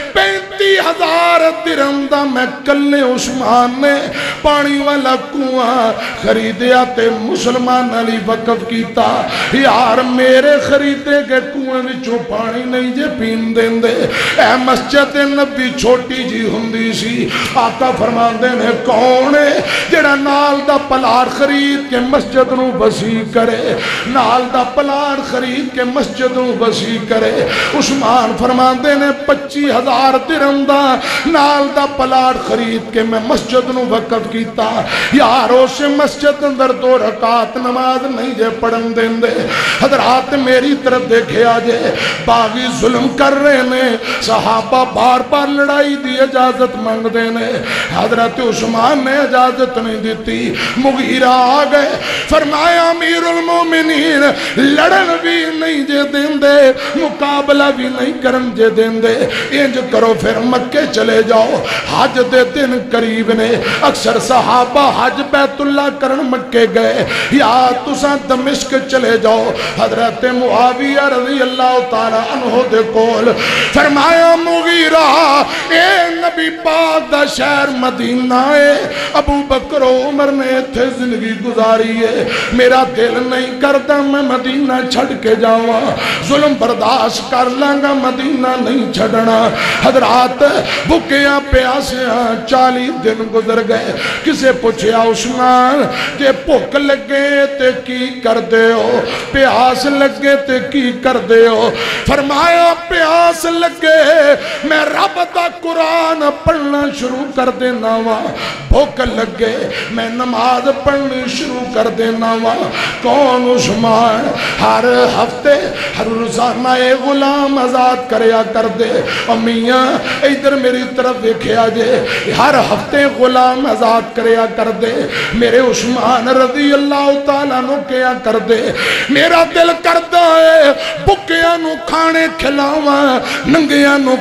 35,000 درہم دا میں کلے عثمان نے پانی والا کنواں خریدیا تے مسلمان علی وقف کیتا۔ یار میرے خریدے کے کنویں وچوں پانی نہیں جے پین دین دے، اے مسجد نبی چھوٹی جی ہوندی سی، آقا فرمان دینے کون ہے جڑا نال دا پلار خرید کے مسجد نو وسیع کرے، نال دا پلار خرید کے مسجد نو وسیع کرے۔ عثمان فرمان دینے 25,000 درہم دا نال دا پلار خرید کے میں مسجد نو وقف کیتا۔ یارو سے مسجد اندر 2 رکعت نماز نہیں جے پڑھن دین دے۔ حضرات میری طرف دیکھے آجے باغی ظلم کر رہے نے، صحابہ بار بار لڑائی دی اجازت مانگ دینے، حضرت عثمان نے اجازت نہیں دیتی۔ مغیرہ آ گئے فرمایا امیر المومنین لڑن بھی نہیں جے دین دے، مقابلہ بھی نہیں کرن جے دین دے، انج کرو پھر مکے چلے جاؤ، حج دے دن قریب نے، اکثر صحابہ حج بیت اللہ کرن مکے گئے، یا تساں دمشق چلے جاؤ۔ حضرت معاویہ رضی اللہ تعالی عنہ دے کول فرمایا مغیرہ اے نبی پاک دا شہر مدینہ ہے، ابو بکر و عمر نے تھے زندگی گزاری ہے، میرا دل نہیں کرتا میں مدینہ چھڑ کے جاؤں، ظلم برداشت کر لانگا مدینہ نہیں چھڑنا۔ حضرات بھکیاں پیاسیاں 40 دن گزر گئے، کسے پوچھیا عثمان کہ بھوک لگے تے کی کر دے ہو، پیاس لگے تے کی کر دے ہو؟ فرمایا پیاس لگے میں رب دا قرآن پڑھنا شروع کر دینا وا، بھوک لگے میں نماز پڑھنی شروع کر دینا وا۔ کون عثمان ہر ہفتے ہر روزانہ ایک غلام آزاد کریا کر دے، اور میاں ادھر میری طرف دیکھیا جے ہر ہفتے غلام آزاد کریا کر دے، میرے عثمان رضی اللہ تعالیٰ نو کیا کر دے۔ میرا دل کرتا ہے بکیاں نو کھانے کھلاواں، ننگیاں نو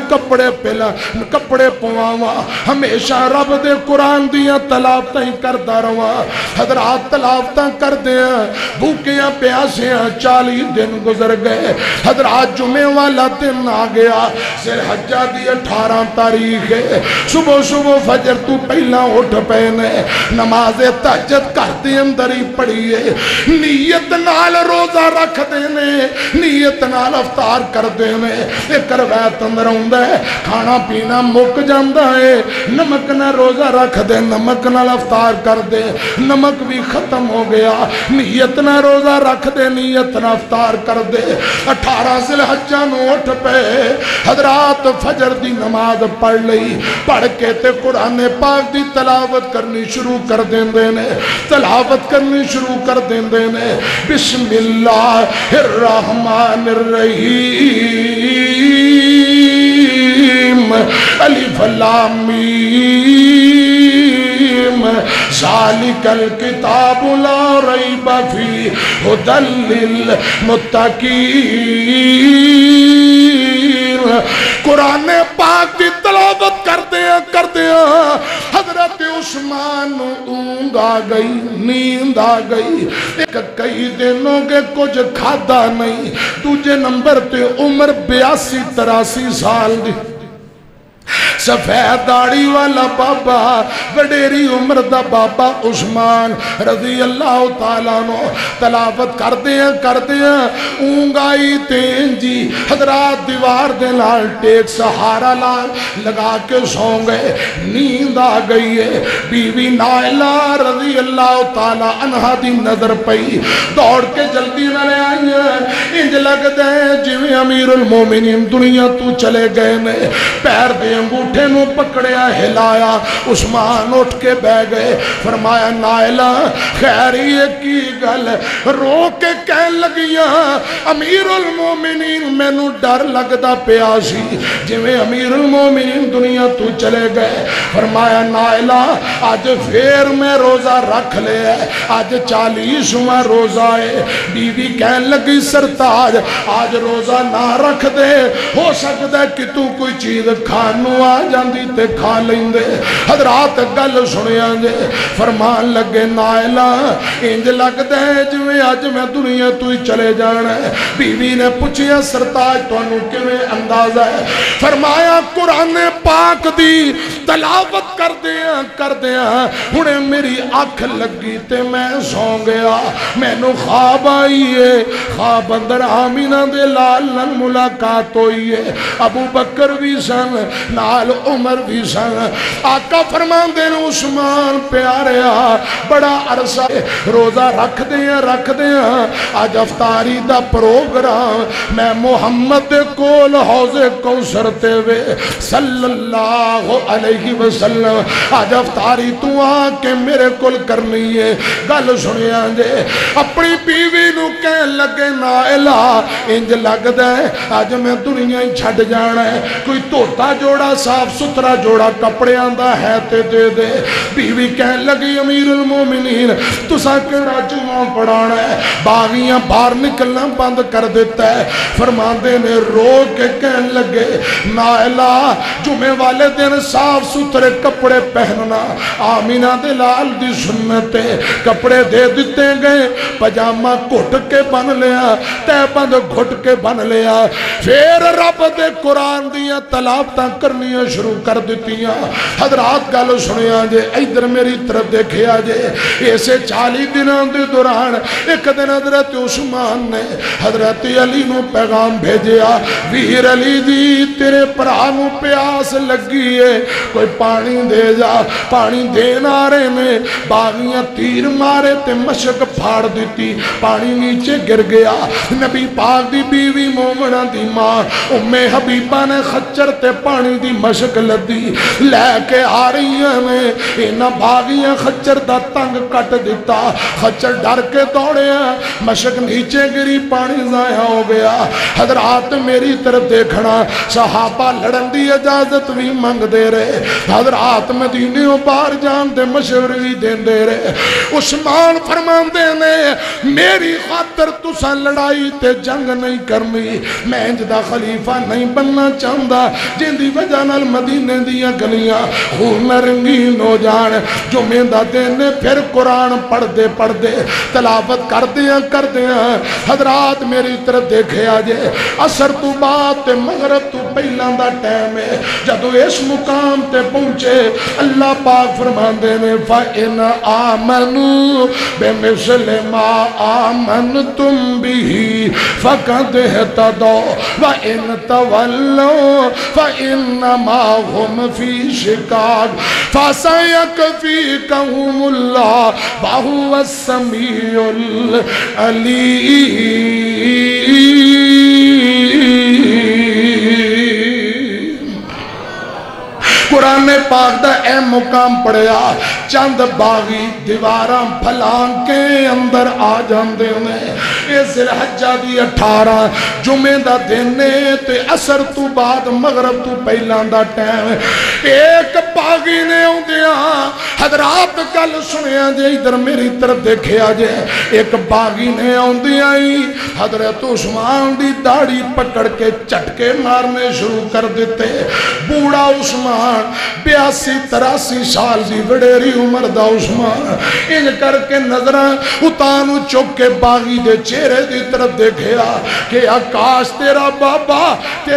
کپڑے پواواں، ہمیشہ رب دے قرآن دیاں تلاوتیں کرتا رواں۔ حضرات تلاوتاں کر دیا، بھوکیاں پیاسیاں 40 دن گزر گئے۔ حضرات جمعے والا دن آ گیا، ذوالحجہ دی 18 تاریخ ہے، صبح صبح فجر تو پہلا اٹھ پینے، نماز تہجد کر دے اندر ہی پڑھیے، نیت نال روزہ رکھ دینے، نیت نال افطار کر دینے۔ ایک روایت اندر ہوندہ ہے کھانا پینا مک جاندہ ہے، نمک نہ روزہ رکھ دے، نمک نہ افطار کر دے، نمک بھی ختم ہو گیا، نیت نہ روزہ رکھ دے، نیت نہ افطار کر دے۔ 18 ذوالحجہ نو اٹھ پے، حضرات فجر دی نماز پڑھ لئی، پڑھ کے تے قرآن پاک دی تلاوت کرنی شروع کر دیں دینے، تلاوت کرنی شروع کر دیں دینے۔ بسم اللہ الرحمن الرحیم، الف لام میم، ذالک الکتاب لا ریب فیہ ھدی للمتقین۔ قرآن پاک کی تلاوت کرتے ہیں حضرت عثمان اونگ آ گئی، نیند آ گئی، ایک کئی دنوں کے کچھ کھادا نہیں، دوجے نمبر تے عمر 82-83 سال دی، سفید داڑھی والا بابا وڈیری عمر دا بابا عثمان رضی اللہ تعالیٰ نو تلاوت کردے ہیں اونگائی تین جی حضرات دیوار دے لال ٹیک سہارا لال لگا کے سو گئے نیند آ گئی ہے بیوی نائلہ رضی اللہ تعالیٰ عنہ دی نظر پئی دوڑ کے جلدی نہ لے آئی ہیں انج لگ دے جویں امیر المومنین دنیا تو چلے گئے نے پیر دے انگوٹھے نو پکڑیا ہلایا عثمان اٹھ کے بہ گئے فرمایا نائلہ خیریہ کی گل رو کے کہن لگیاں امیر المومنین میں نو ڈر لگدا پیاسی جویں امیر المومنین دنیا تو چلے گئے فرمایا نائلہ آج پھر میں روزہ رکھ لے آج 40واں روزہ ہے بیوی کہن لگی سرتاج آج روزہ نہ رکھ دے ہو سکتا ہے کہ تو کوئی چیز کھانو آ جاندی تے کھا لیندے حضرات گل سنیا جے فرمان لگے نائلہ انج لگ دے جویں آج میں دنیا تو ہی چلے جانا ہے بیوی نے پوچھیا سرتاج تو انو کیویں اندازہ ہے فرمایا قرآن پاک دی تلاوت کر دیا ہنے میری آنکھ لگی تے میں سو گیا میں نو خواب آئی ہے خواب اندر آمینہ دے لال نن ملاقات ہوئی ہے ابو بکر بھی سن نال عمر بھی سن آقا فرمان دین عثمان پیاریا بڑا عرصہ روزہ رکھ دیا آج افطاری دا پروگرام میں محمد دے کول حوض کوثر تے وے صلی اللہ علیہ وسلم آج افطاری تو آ کے میرے کول کرنی ہے گل سنیا جے اپنی بیوی نو کہن لگے نائلہ انج لگ دے آج میں دنیا ہی چھڑ جانا ہے کوئی توتا جوڑا صاف سترہ جوڑا کپڑے آندہ ہے تے دے دے بیوی کہن لگی امیر المومنین تو سا کیڑا جمعہ پڑھانا ہے باغیاں باہر نکلنا بند کر دیتا ہے فرماندے نے رو کے کہن لگے نائلہ جمعے والے دن صاف سترے کپڑے پہننا آمینہ دے لال دی سنت کپڑے دے دیتے گئے پجامہ گھٹ کے بن لیا تے بند گھٹ کے بن لیا پھر رب دے قرآن دیا تلاوتاں کرنیاں شروع کر دیتیاں حضرات گل سنیا جے ادھر میری طرف دیکھیا جے ایسے 40 دنوں دے دوران ایک دن حضرت عثمان نے حضرت علی نو پیغام بھیجیا ویر علی دی تیرے پرانو پیاس لگی ہے کوئی پانی دے جا پانی دین آ رہے نے باغیاں تیر مارے تے مشک پھاڑ دیتی پانی نیچے گر گیا نبی پاک دی بیوی مومنہ دی ماں ام حبیبہ نے خچر تے پانی دی مشک لدی لے کے آ رہی ہیں اینا باغیاں خچر دا تنگ کٹ دیتا خچر ڈر کے دوڑے ہیں مشک نیچے گری پانی ضائع ہو گیا حضرات میری طرف دیکھنا صحابہ لڑن دی اجازت بھی مانگ دے رہے حضرات مدینیوں بار جان دے مشور بھی دین دے رہے عثمان فرمان دینے میری خاطر تسا لڑائی تے جنگ نہیں کرنی میں انجدہ خلیفہ نہیں بننا چاہتا جن دی وجہ نال مدینے دیا گلیاں خون رنگین ہو جان جو میندہ دینے پھر قرآن پڑھ دے تلاوت کر دیا حضرات میری طرف دیکھے آجے اثر تو بات مغرب تو پہلان دا ٹائم ہے جدو اس مقام تے پہنچے اللہ پاک فرمان دینے فَإِنَ آمَنُوا بِمِثْلِ مَا آمَنْتُمْ بِهِ فَقَدْ اهْتَدَوْا وَإِنْ تَوَلَّوْا فَإِنَّمَا هُمْ فِي شِقَاقٍ فَسَيَكْفِيكَهُمُ اللَّهُ وَهُوَ السَّمِيعُ الْعَلِيمُ قرآن پاک دا اے مقام پڑھیا چند باغی دیواراں پھلان کے اندر آ جاندے انہیں اے ذوالحجہ دی 18 جمعے دا دینے تے عصر تو بعد مغرب تو پہلان دا ٹائم ایک باغی نے ہوندیا حضرات گل سنیا جے ادھر میری طرف دیکھیا جے ایک باغی نے ہوندیا ہی حضرت عثمان دی داڑھی پکڑ کے چٹکے مارنے شروع کر دیتے بوڑا عثمان 82-83 سال دی وڈیری عمر دا عثمان ان کر کے نظران اتانو چک کے باغی دے چہرے دی طرف دیکھیا کہ آکاش تیرا بابا تیرا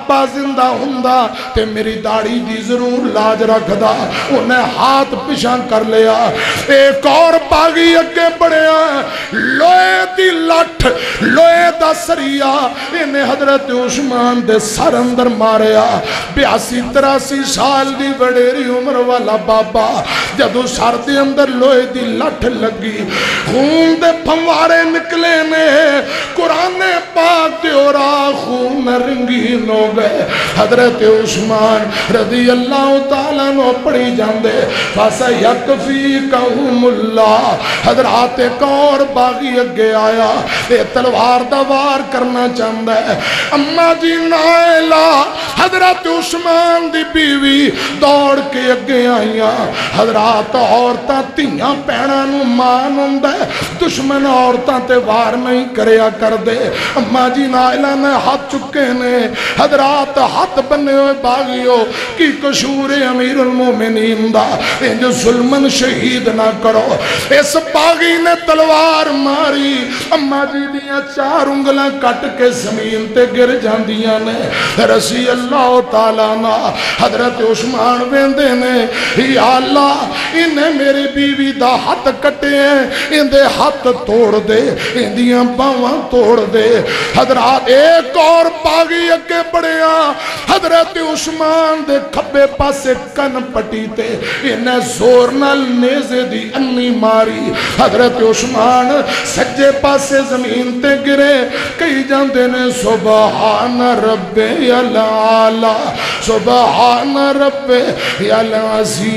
ابا زندہ ہوندا تے میری داڑھی دی ضرور لاج رکھدا انہیں ہاتھ پیچھے کر لیا ایک اور باغی اگے بڑھیا لوہے دی لٹھ لوہے دا سریا انہیں حضرت عثمان دے سر اندر ماریا 82-83 سال دی وڈیری عمر والا بابا جدو سر دے اندر لوہے دی لٹھ لگی خون دے پھوارے نکلے نے قرآن پاک دے اورا خون رنگین ہو گئے حضرت عثمان رضی اللہ تعالیٰ نو پڑھی جاندے فَسَيَكْفِيكَهُمُ اللَّهُ حضرات ایک اور باغی اگے آیا اے تلوار دا وار کرنا چاہتا ہے اماں جی نائلہ حضرت عثمان دی بیوی دوڑ کے اگے آئیاں حضرات عورتاں تیاں پیڑاں نو مان ہوندا ہے دشمن عورتاں تے وار نہیں کریا کر دے اماں جی نائلہ نے ہاتھ چکے نے حضرات ہاتھ بنے ہوئے باغیوں کی قصور امیر المومنین دا انج ظلمن شہید نہ کرو اس باغی نے تلوار ماری اماں جی دیاں 4 انگلاں کٹ کے زمین تے گر جاندیاں نے رسی اللہ تعالیٰ نا حضرت عثمان ویندے نے یا اللہ انہیں میری بیوی دا ہاتھ کٹے ہیں ان دے ہاتھ توڑ دے ان دیاں باواں توڑ دے حضرات ایک اور باغی اگے بڑھیا حضرت عثمان دے کھبے پاسے کن پٹی تے انہیں زور نال نیزے دی انی ماری حضرت عثمان سجے پاسے زمین تے گرے کئی جاندے نے سبحان رب العالی سبحان رب العظیم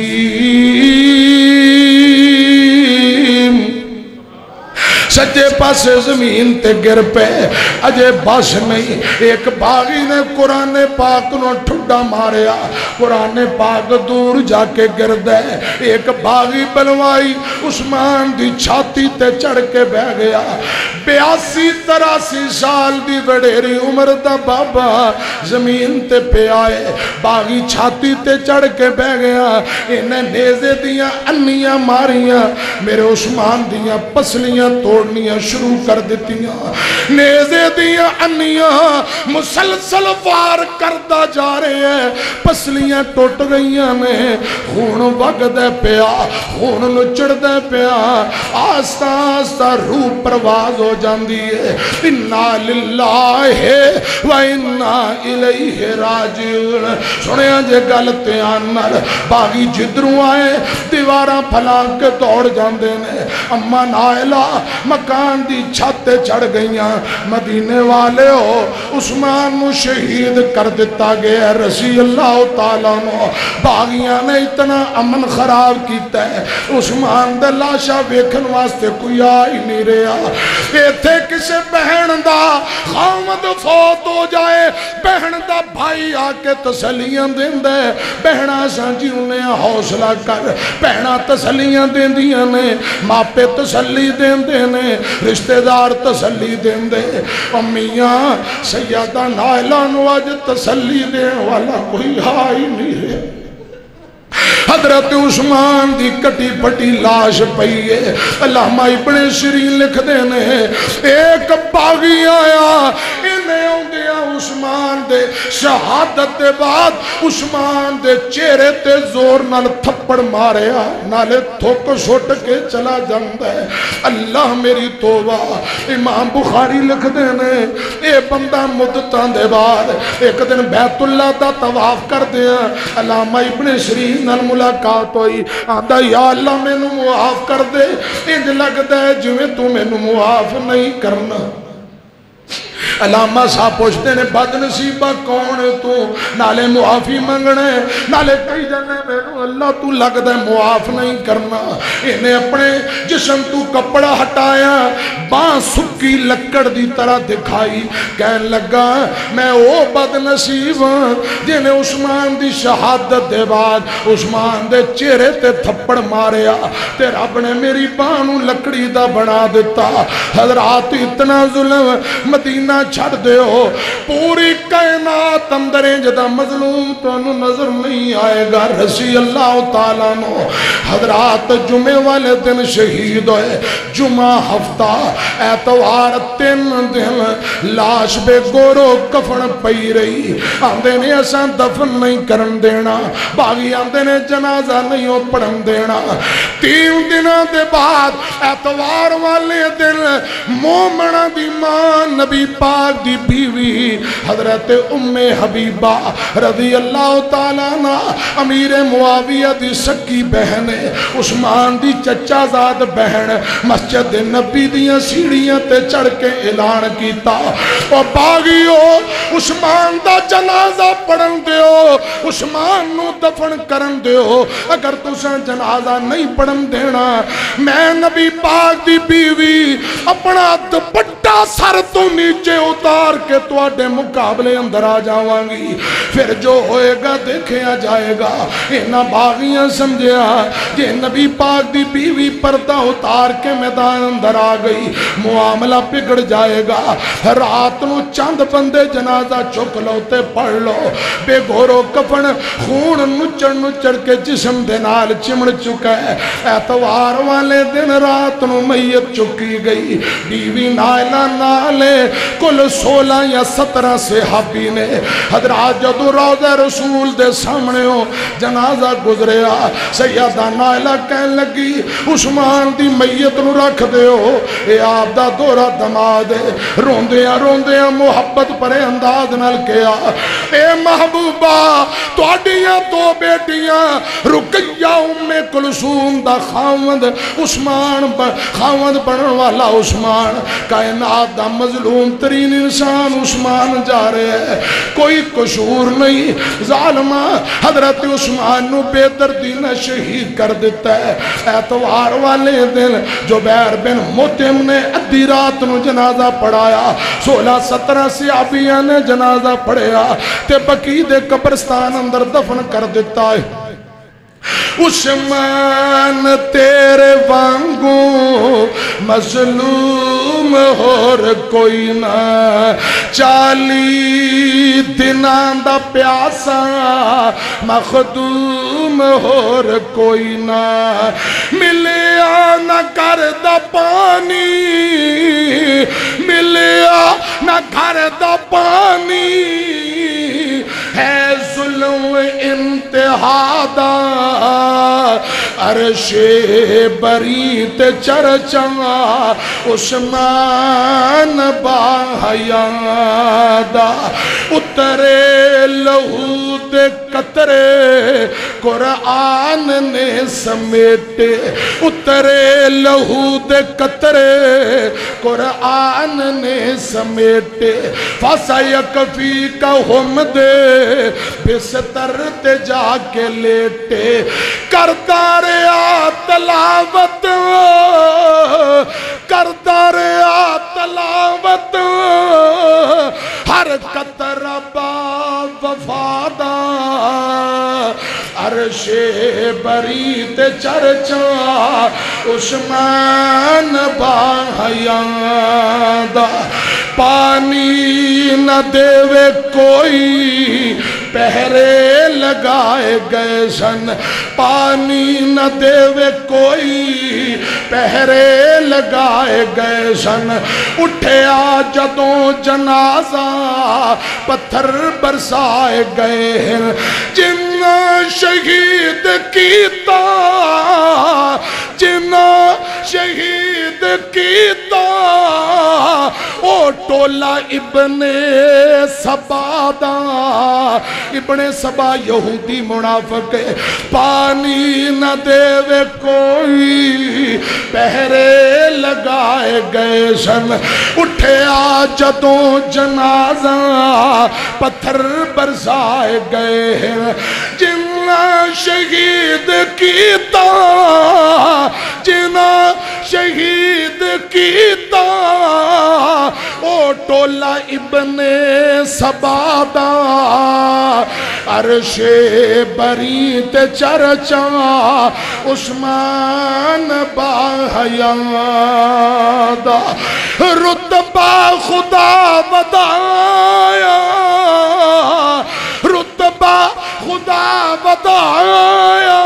سجے پاسے زمین تے گر پہ اجے بس نہیں ایک باغی نے قرآن پاک نو ٹھڈا ماریا قرآن پاک دور جا کے گر دے ایک باغی بلوائی عثمان دی چھاتی تے چڑھ کے بہ گیا 82-83 سال دی وڈیری عمر دا بابا زمین تے پہ آئے باغی چھاتی تے چڑھ کے بہ گیا انہیں نیزے دیاں انیاں ماریاں میرے عثمان دیاں پسلیاں توڑنیاں شروع کر دیتیاں نیزے دیاں انیاں مسلسل وار کردہ جا رہے ہیں پسلیاں ٹوٹ گئیاں نے خون وگ دے پیا خون نچڑ دے پیا آستہ آستہ روح پرواز ہو جاندی ہے انا للہ و انا الیہ راجعون سنے جے گلتے آنر باغی جدروں آئے دیواراں پھلا کے دوڑ جاندے نے اما نائلہ مکان دی چھتے چڑھ گئیاں مدینے والے ہو عثمان نو شہید کر دیتا گیا رضی اللہ تعالیٰ نو باغیاں نے اتنا امن خراب کیتا ہے عثمان دے لاشا ویکھن واسطے کوئی آئی نہیں رہا ایتھے کسے بہن دا خامد فوت ہو جائے بہن دا بھائی آکے تسلیاں دین دے بہنہ سانجی انہیں حوصلہ کر بہنہ تسلیاں دین دیاں نے ماپے تسلی دین دے نے رشتہ دار تسلی دین دے امیاں سیدہ نائلہ نو آج تسلی دین والا کوئی آئی نہیں ہے حضرت عثمان دی کٹی پٹی لاش پئیے علامہ ابن شیرین لکھ دینے ایک باغی آیا انہیں ہوندیا عثمان دے شہادت دے بعد عثمان دے چہرے تے زور نال تھپڑ ماریا نالے تھوک سوٹ کے چلا جاندہ ہے اللہ میری توبہ امام بخاری لکھ دینے اے بندہ مدتان دے بعد ایک دن بیت اللہ دا طواف کر دیا علامہ ابن شیرین نال ملاقات ہوئی آدھا یا اللہ میں نو معاف کر دے انج لگتا ہے جو میں تو میں نو معاف نہیں کرنا علامہ صاحب پوچھتے نے بد نصیبہ کون تو نالے معافی منگنے نالے کئی جانے میں اللہ تو لگ دے معاف نہیں کرنا انہیں اپنے جسم تو کپڑا ہٹایا باں سکی لکڑ دی طرح دکھائی کہن لگا میں او بد نصیب جنہیں عثمان دی شہادت دے بعد عثمان دے چہرے تے تھپڑ ماریا تے رب نے میری بانو لکڑی دا بنا دیتا حضرات اتنا ظلم مدینہ چھڑ دیو پوری کائنات اندر جدا مظلوم تو نظر نہیں آئے گا رسی اللہ تعالیٰ نو حضرات جمعے والے دن شہید ہوئے جمعہ ہفتہ ایتوار 3 دن لاش بے گورو کفن پئی رہی آندے نے ایسا دفن نہیں کرن دینا باغی آندے نے جنازہ نہیں ہو پڑھن دینا 3 دنوں دے بعد ایتوار والے دن مومنہ دی ماں نبی پاک دی بیوی حضرت ام حبیبہ رضی اللہ تعالیٰ عنہ امیر معاویہ دی سکی بہن عثمان دی چچا زاد بہن مسجد نبی دیاں سیڑھیاں تے چڑھ کے اعلان کیتا اور باغیو عثمان دا جنازہ پڑھن دیو عثمان نو دفن کرن دیو اگر تساں جنازہ نہیں پڑھن دینا میں نبی پاک دی بیوی اپنا دوپٹہ سر تو نیچے اتار کے تواڈے مقابلے اندر آ جاواں گی پھر جو ہوئے گا دیکھیا جائے گا انہاں باغیاں سمجھیا یہ نبی پاک دی بیوی پردہ اتار کے میدان اندر آ گئی معاملہ بگڑ جائے گا رات نو چند بندے جنازہ چک لو تے پڑھ لو بے گھورو کفن خون نچڑ کے جسم دے نال چمڑ چکا ہے ایتوار والے دن رات نو میت چکی گئی بیوی نائلہ نالے کل 16 یا 17 صحابی نے حضرات جدو روضہ رسول دے سامنے ہو جنازہ گزریا سیدہ نائلہ کہن لگی عثمان دی میت نو رکھ دے ہو اے آپ دا دورہ دماد روندیاں محبت پرے انداز نل کیا اے محبوبہ تو اڈیاں 2 بیٹیاں رقیہ ام کلثوم دا خاوند عثمان خاوند بنن والا عثمان کائنات دا مظلوم ترین انسان عثمان جا رہے ہیں کوئی قصور نہیں ظالمہ حضرت عثمان نو بے دردی نہ شہید کر دیتا ہے ایتوار والے دن جبیر بن مطعم نے ادھی رات نو جنازہ پڑھایا 16-17 صحابیاں نے جنازہ پڑھیا تے بقیع دے قبرستان اندر دفن کر دیتا ہے عثمان تیرے وانگو مظلوم اور کوئی نہ 40 دنان دا پیاسا مخدوم اور کوئی نہ ملیا نہ گھر دا پانی ملیا نہ گھر دا پانی ہے ظلم انتہا دا عرش بری تے چرچا عثمان باحیا دا اترے لہو دے قطرے قرآن نے سمیٹے اترے لہو دے قطرے قرآن نے سمیٹے فَسَيَكْفِيكَهُمْ دے بستر تے جا کے لیٹے کرتا رہا تلاوت کرتا رہا تلاوت ہر قطرہ با وفادہ عرش بری تے چرچا عثمان باحیا دا پانی نہ دیوے کوئی پہرے لگائے گئے سن پانی نہ دیوے کوئی پہرے لگائے گئے سن اٹھیا جدوں جنازہ پتھر برسائے گئے ہیں جنہ شہید کیتا جنہ شہید کیتا او ٹولا ابن سبادہ ابن سبا یہودی منافق پانی نہ دیوے کوئی پہرے لگائے گئے سن اٹھیا جدوں جنازہ پتھر برسائے گئے ہیں جنہ شہید کیتا جنہ شہید کیتا او ٹولا ابن سبادہ عرش بری تے چرچا عثمان باحیا دا رتبہ خدا ودایا رتبہ خدا ودایا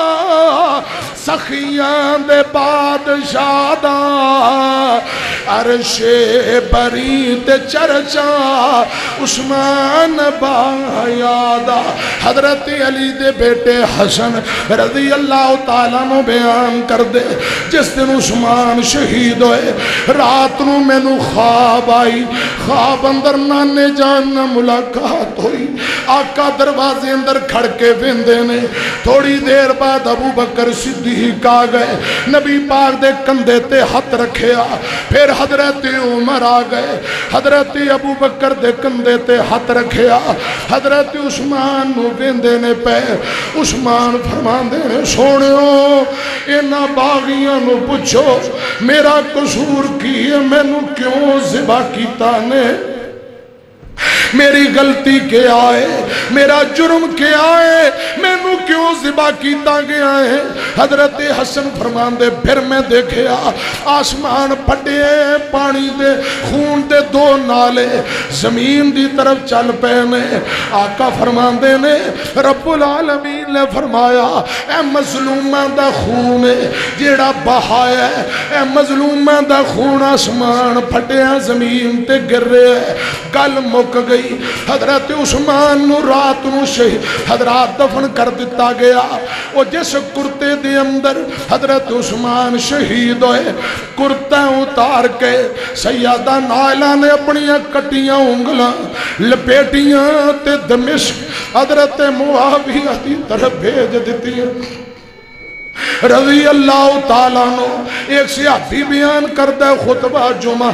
سخیاں دے بادشاہ دا عرش بری تے چرچا عثمان بایا حضرت علی دے بیٹے حسن رضی اللہ تعالیٰ عنہ بیان کر دے جس دن عثمان شہید ہوئے رات نو میں نو خواب آئی خواب اندر نانے جان ملاقات ہوئی آقا دروازے اندر کھڑ کے ویندے نے تھوڑی دیر بعد ابو بکر صدیق آ گئے نبی پاک دے کندھے تے ہاتھ رکھیا پھر حضرت عمر آ گئے حضرت ابو بکر دے کندھے تے ہاتھ رکھیا حضرت عثمان نو ویندے نے پہ عثمان فرماندے نے سونیو انہاں باغیاں نو پوچھو میرا قصور کی ہے میں نو کیوں ذبح کیتا نے میری غلطی کیا ہے میرا جرم کیا ہے میں نو کیوں ذبح کیتا گیا ہے حضرت حسن فرماندے پھر میں دیکھیا آسمان پھٹے پانی دے خون دے دو نالے زمین دی طرف چل پینے آقا فرماندے نے رب العالمین نے فرمایا اے مظلومہ دا خون جیڑا بہایا ہے اے مظلومہ دا خون آسمان پھٹے زمین تے گر رہے گل مک گئی حضرت عثمان نو رات نو شہید حضرات دفن کر دیتا گیا وہ جس کرتے دے اندر حضرت عثمان شہید ہوئے کرتے اتار کے سیدہ نائلہ نے اپنی کٹیاں انگلاں لپیٹیاں تے دمشق حضرت معاویہ دی طرف بھیج دیتی رضی اللہ تعالیٰ عنہ ایک صحابی بیان کردہ خطبہ جمعہ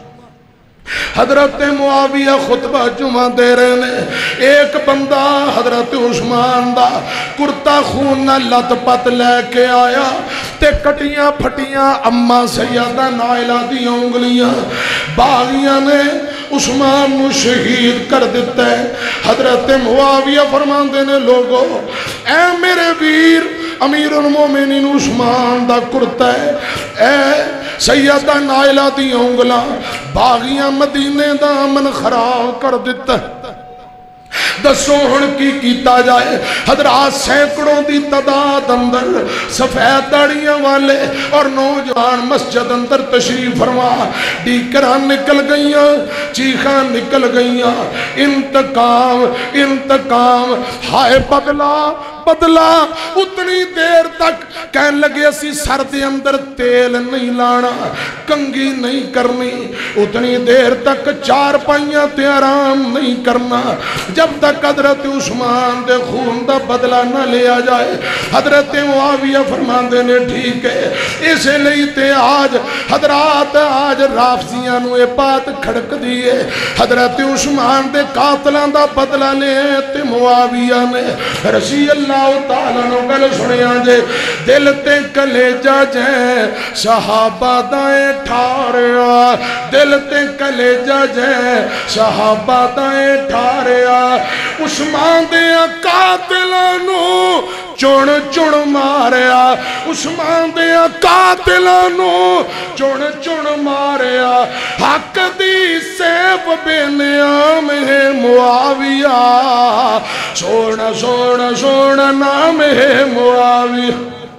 حضرت معاویہ خطبہ جمعہ دے رہے نے ایک بندہ حضرت عثمان دا کرتا خون نہ لت پت لے کے آیا تے کٹیاں پھٹیاں اماں سیدہ نائلہ دی انگلیاں باغیاں نے عثمان نو شہید کر دیتا ہے حضرت معاویہ فرماندے نے لوگو اے میرے ویر امیر المومنین عثمان دا کرتا ہے اے سیدہ نائلہ دی انگلاں باغیاں مدینے دا امن خراب کر دیتا ہے دسو ہن کی کیتا جائے حضرات سینکڑوں دی تعداد اندر سفید داڑیاں والے اور نوجوان مسجد اندر تشریف فرما ڈیکران نکل گئیاں چیخان نکل گئیاں انتقام انتقام ہائے بدلا بدلا اتنی دیر تک کہن لگے اسی سر دے اندر تیل نہیں لانا کنگی نہیں کرنی اتنی دیر تک چار پائیاں تے آرام نہیں کرنا جب تک حضرت عثمان دے خون دا بدلہ نہ لیا جائے حضرت معاویہ فرماندے نے ٹھیک ہے اسے لئی تے آج حضرات آج رافضیاں نو اے بات کھڑک دیئے حضرت عثمان دے قاتلان دا بدلہ لے تے معاویہ نے رسی اللہ تعالیٰ نو گل سنیاں جے دل تے کلیجہ جے صحابہ دائیں ٹھاریا دل تے کلیجہ جے صحابہ دائیں ٹھاریا عثمان دیا قاتلانو چون چون ماریا عثمان دیا قاتلانو چون چون ماریا حق دی سیف بے نیام ہے معاویہ سونا سونا سونا نام ہے معاویہ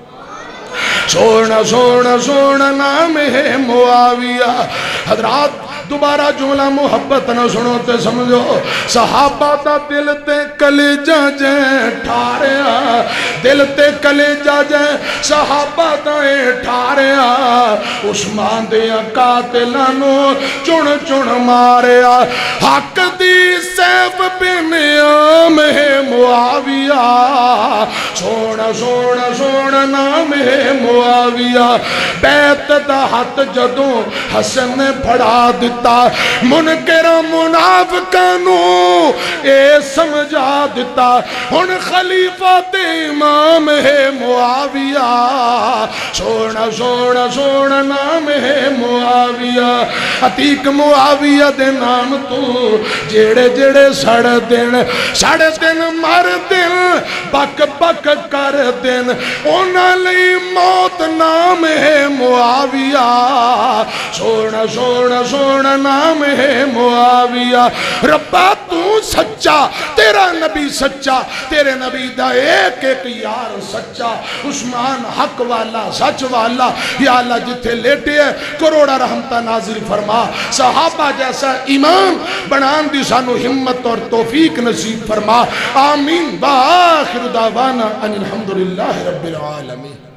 سونا سونا سونا نام ہے معاویہ حضرات دوبارہ جملہ محبت نہ سنو تے سمجھو صحابہ دا دل تے کلیجہ جے ٹھاریا دل تے کلیجہ جے صحابہ دائیں ٹھاریا عثمان دیا قاتلانو چون چون ماریا حق دی سیف بنیام ہے معاویہ سونا سونا سونا نام ہے معاویہ بیت دا ہاتھ جدوں حسن نے پھڑا دیتا منکر منافقانو اے سمجھا دیتا ہن خلیفہ تے امام ہے معاویہ سونا سونا سونا نام ہے معاویہ عتیق معاویہ دے نام تو جیڑے جیڑے سڑ دن مر دن بک بک کر دن اونا لئی موت نام ہے معاویہ سونا سونا سونا نام ہے معاویہ ربا تو سچا تیرا نبی سچا تیرے نبی دا ایک ایک یار سچا عثمان حق والا سچ والا یا اللہ جتھے لیٹے ہے کروڑا رحمتہ نازل فرما صحابہ جیسا امام بنان دی سانو ہمت اور توفیق نصیب فرما آمین باخر دعوانا ان الحمدللہ رب العالمین